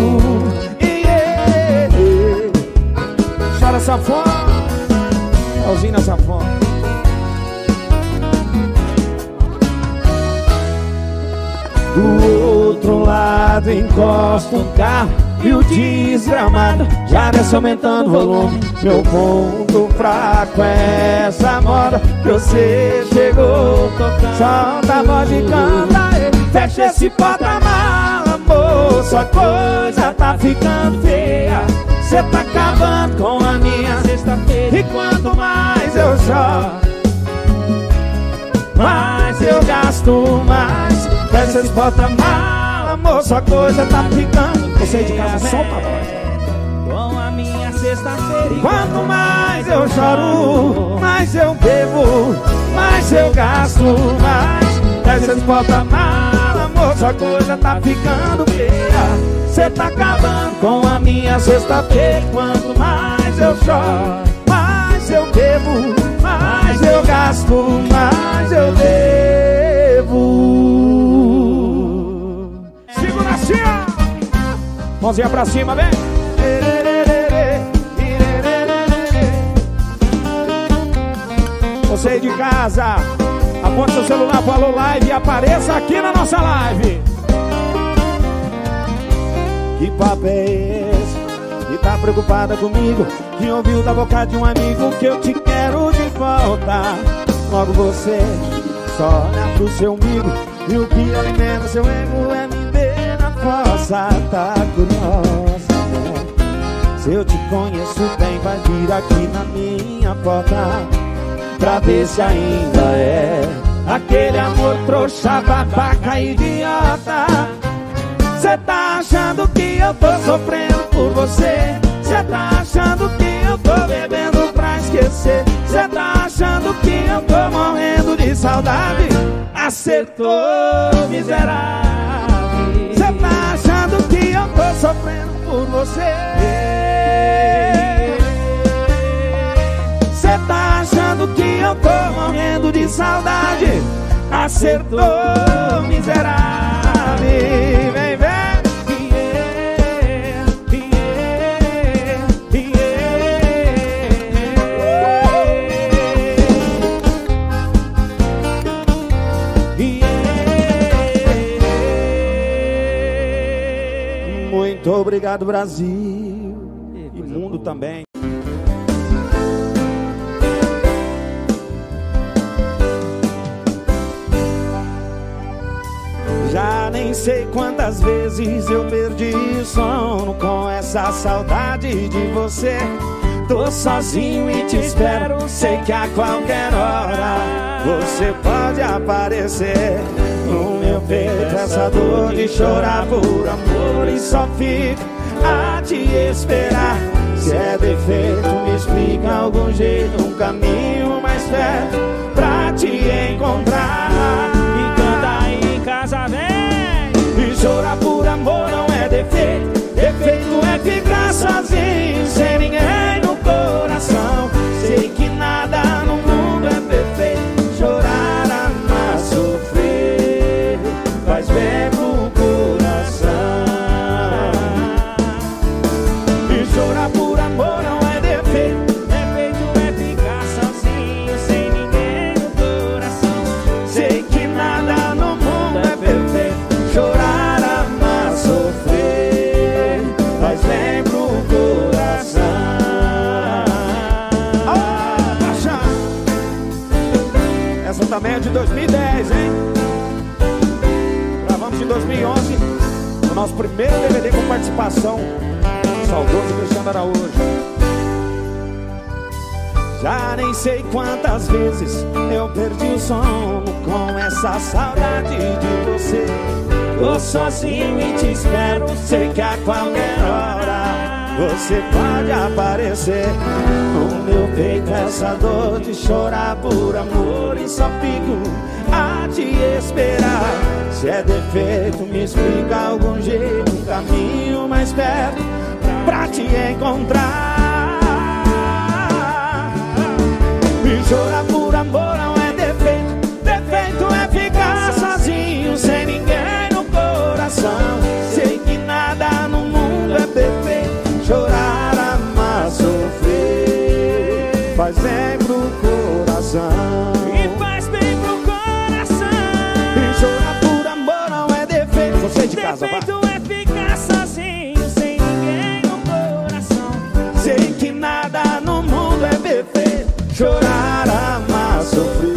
Chora safona, Alzina safona. Do outro lado encosta um carro e o desgramado já desce aumentando o volume. Meu ponto fraco é essa moda que você chegou tocando. Solta a voz e canta, fecha esse porta-mala, moça, a coisa tá ficando feia. Cê tá acabando com a minha sexta-feira. E quanto mais eu choro, mais eu gasto, mais. Fecha esse porta-mala, moça, a coisa tá ficando. Você de casa, solta a voz. Com a minha sexta-feira. Quanto mais eu choro, mais eu bebo, mais eu gasto, mais. Fecha esse porta-mala, moça, a coisa tá ficando feia. Cê tá acabando com a minha sexta-feira. Quanto mais eu choro, mais eu bebo, mais eu gasto, mais eu devo. Segura assim, ó. Mãozinha pra cima, vem. Você aí de casa, aponte seu celular pro Alô Live e apareça aqui na nossa live. Que papo é esse? Que tá preocupada comigo? Que ouviu da boca de um amigo que eu te quero de volta. Logo você só olha pro seu umbigo, e o que alimenta seu ego é me ver na fossa. Tá curiosa? Se eu te conheço bem, vai vir aqui na minha porta pra ver se ainda é aquele amor trouxa, babaca, idiota. Cê tá achando que eu tô sofrendo por você? Cê tá achando que eu tô bebendo pra esquecer? Cê tá achando que eu tô morrendo de saudade? Acertou, miserável. Cê tá achando que eu tô sofrendo por você? Cê tá achando que eu tô morrendo de saudade? Acertou, miserável. Vem, vem. Muito obrigado, Brasil e mundo também. Já nem sei quantas vezes eu perdi o sono com essa saudade de você. Tô sozinho e te espero, sei que a qualquer hora você pode aparecer. No meu peito essa dor de chorar por amor, e só fico a te esperar. Se é defeito, me explica algum jeito, um caminho mais perto pra te encontrar. E canta aí em casa, vem. E chorar por amor não é defeito, defeito é ficar sozinho, sem ninguém no coração. Sei que nada no mundo é perfeito, chorar, amar, sofrer faz bem pro coração. E chorar por amor não é defeito, defeito é ficar sozinho, sem ninguém no coração. Sei que nada no mundo é perfeito, chorar, amar, sofrer faz bem pro coração. Essa também é de 2010, hein? Gravamos em 2011 o nosso primeiro DVD com participação do saudoso Cristiano Araújo. Já nem sei quantas vezes eu perdi o sono com essa saudade de você. Tô sozinho e te espero, sei que a qualquer hora você pode aparecer. No meu peito essa dor de chorar por amor, e só fico a te esperar. Se é defeito, me explica algum jeito, um caminho mais perto pra te encontrar. E chorar por amor não é defeito, defeito é ficar sozinho sem ninguém no coração. Sei que nada no mundo é perfeito, chorar, amar, sofrer faz bem pro coração. E faz bem pro coração. E chorar por amor não é defeito. Você de casa, vai. Defeito é ficar sozinho sem ninguém no coração. Sei que nada no mundo é perfeito, chorar, amar, sofrer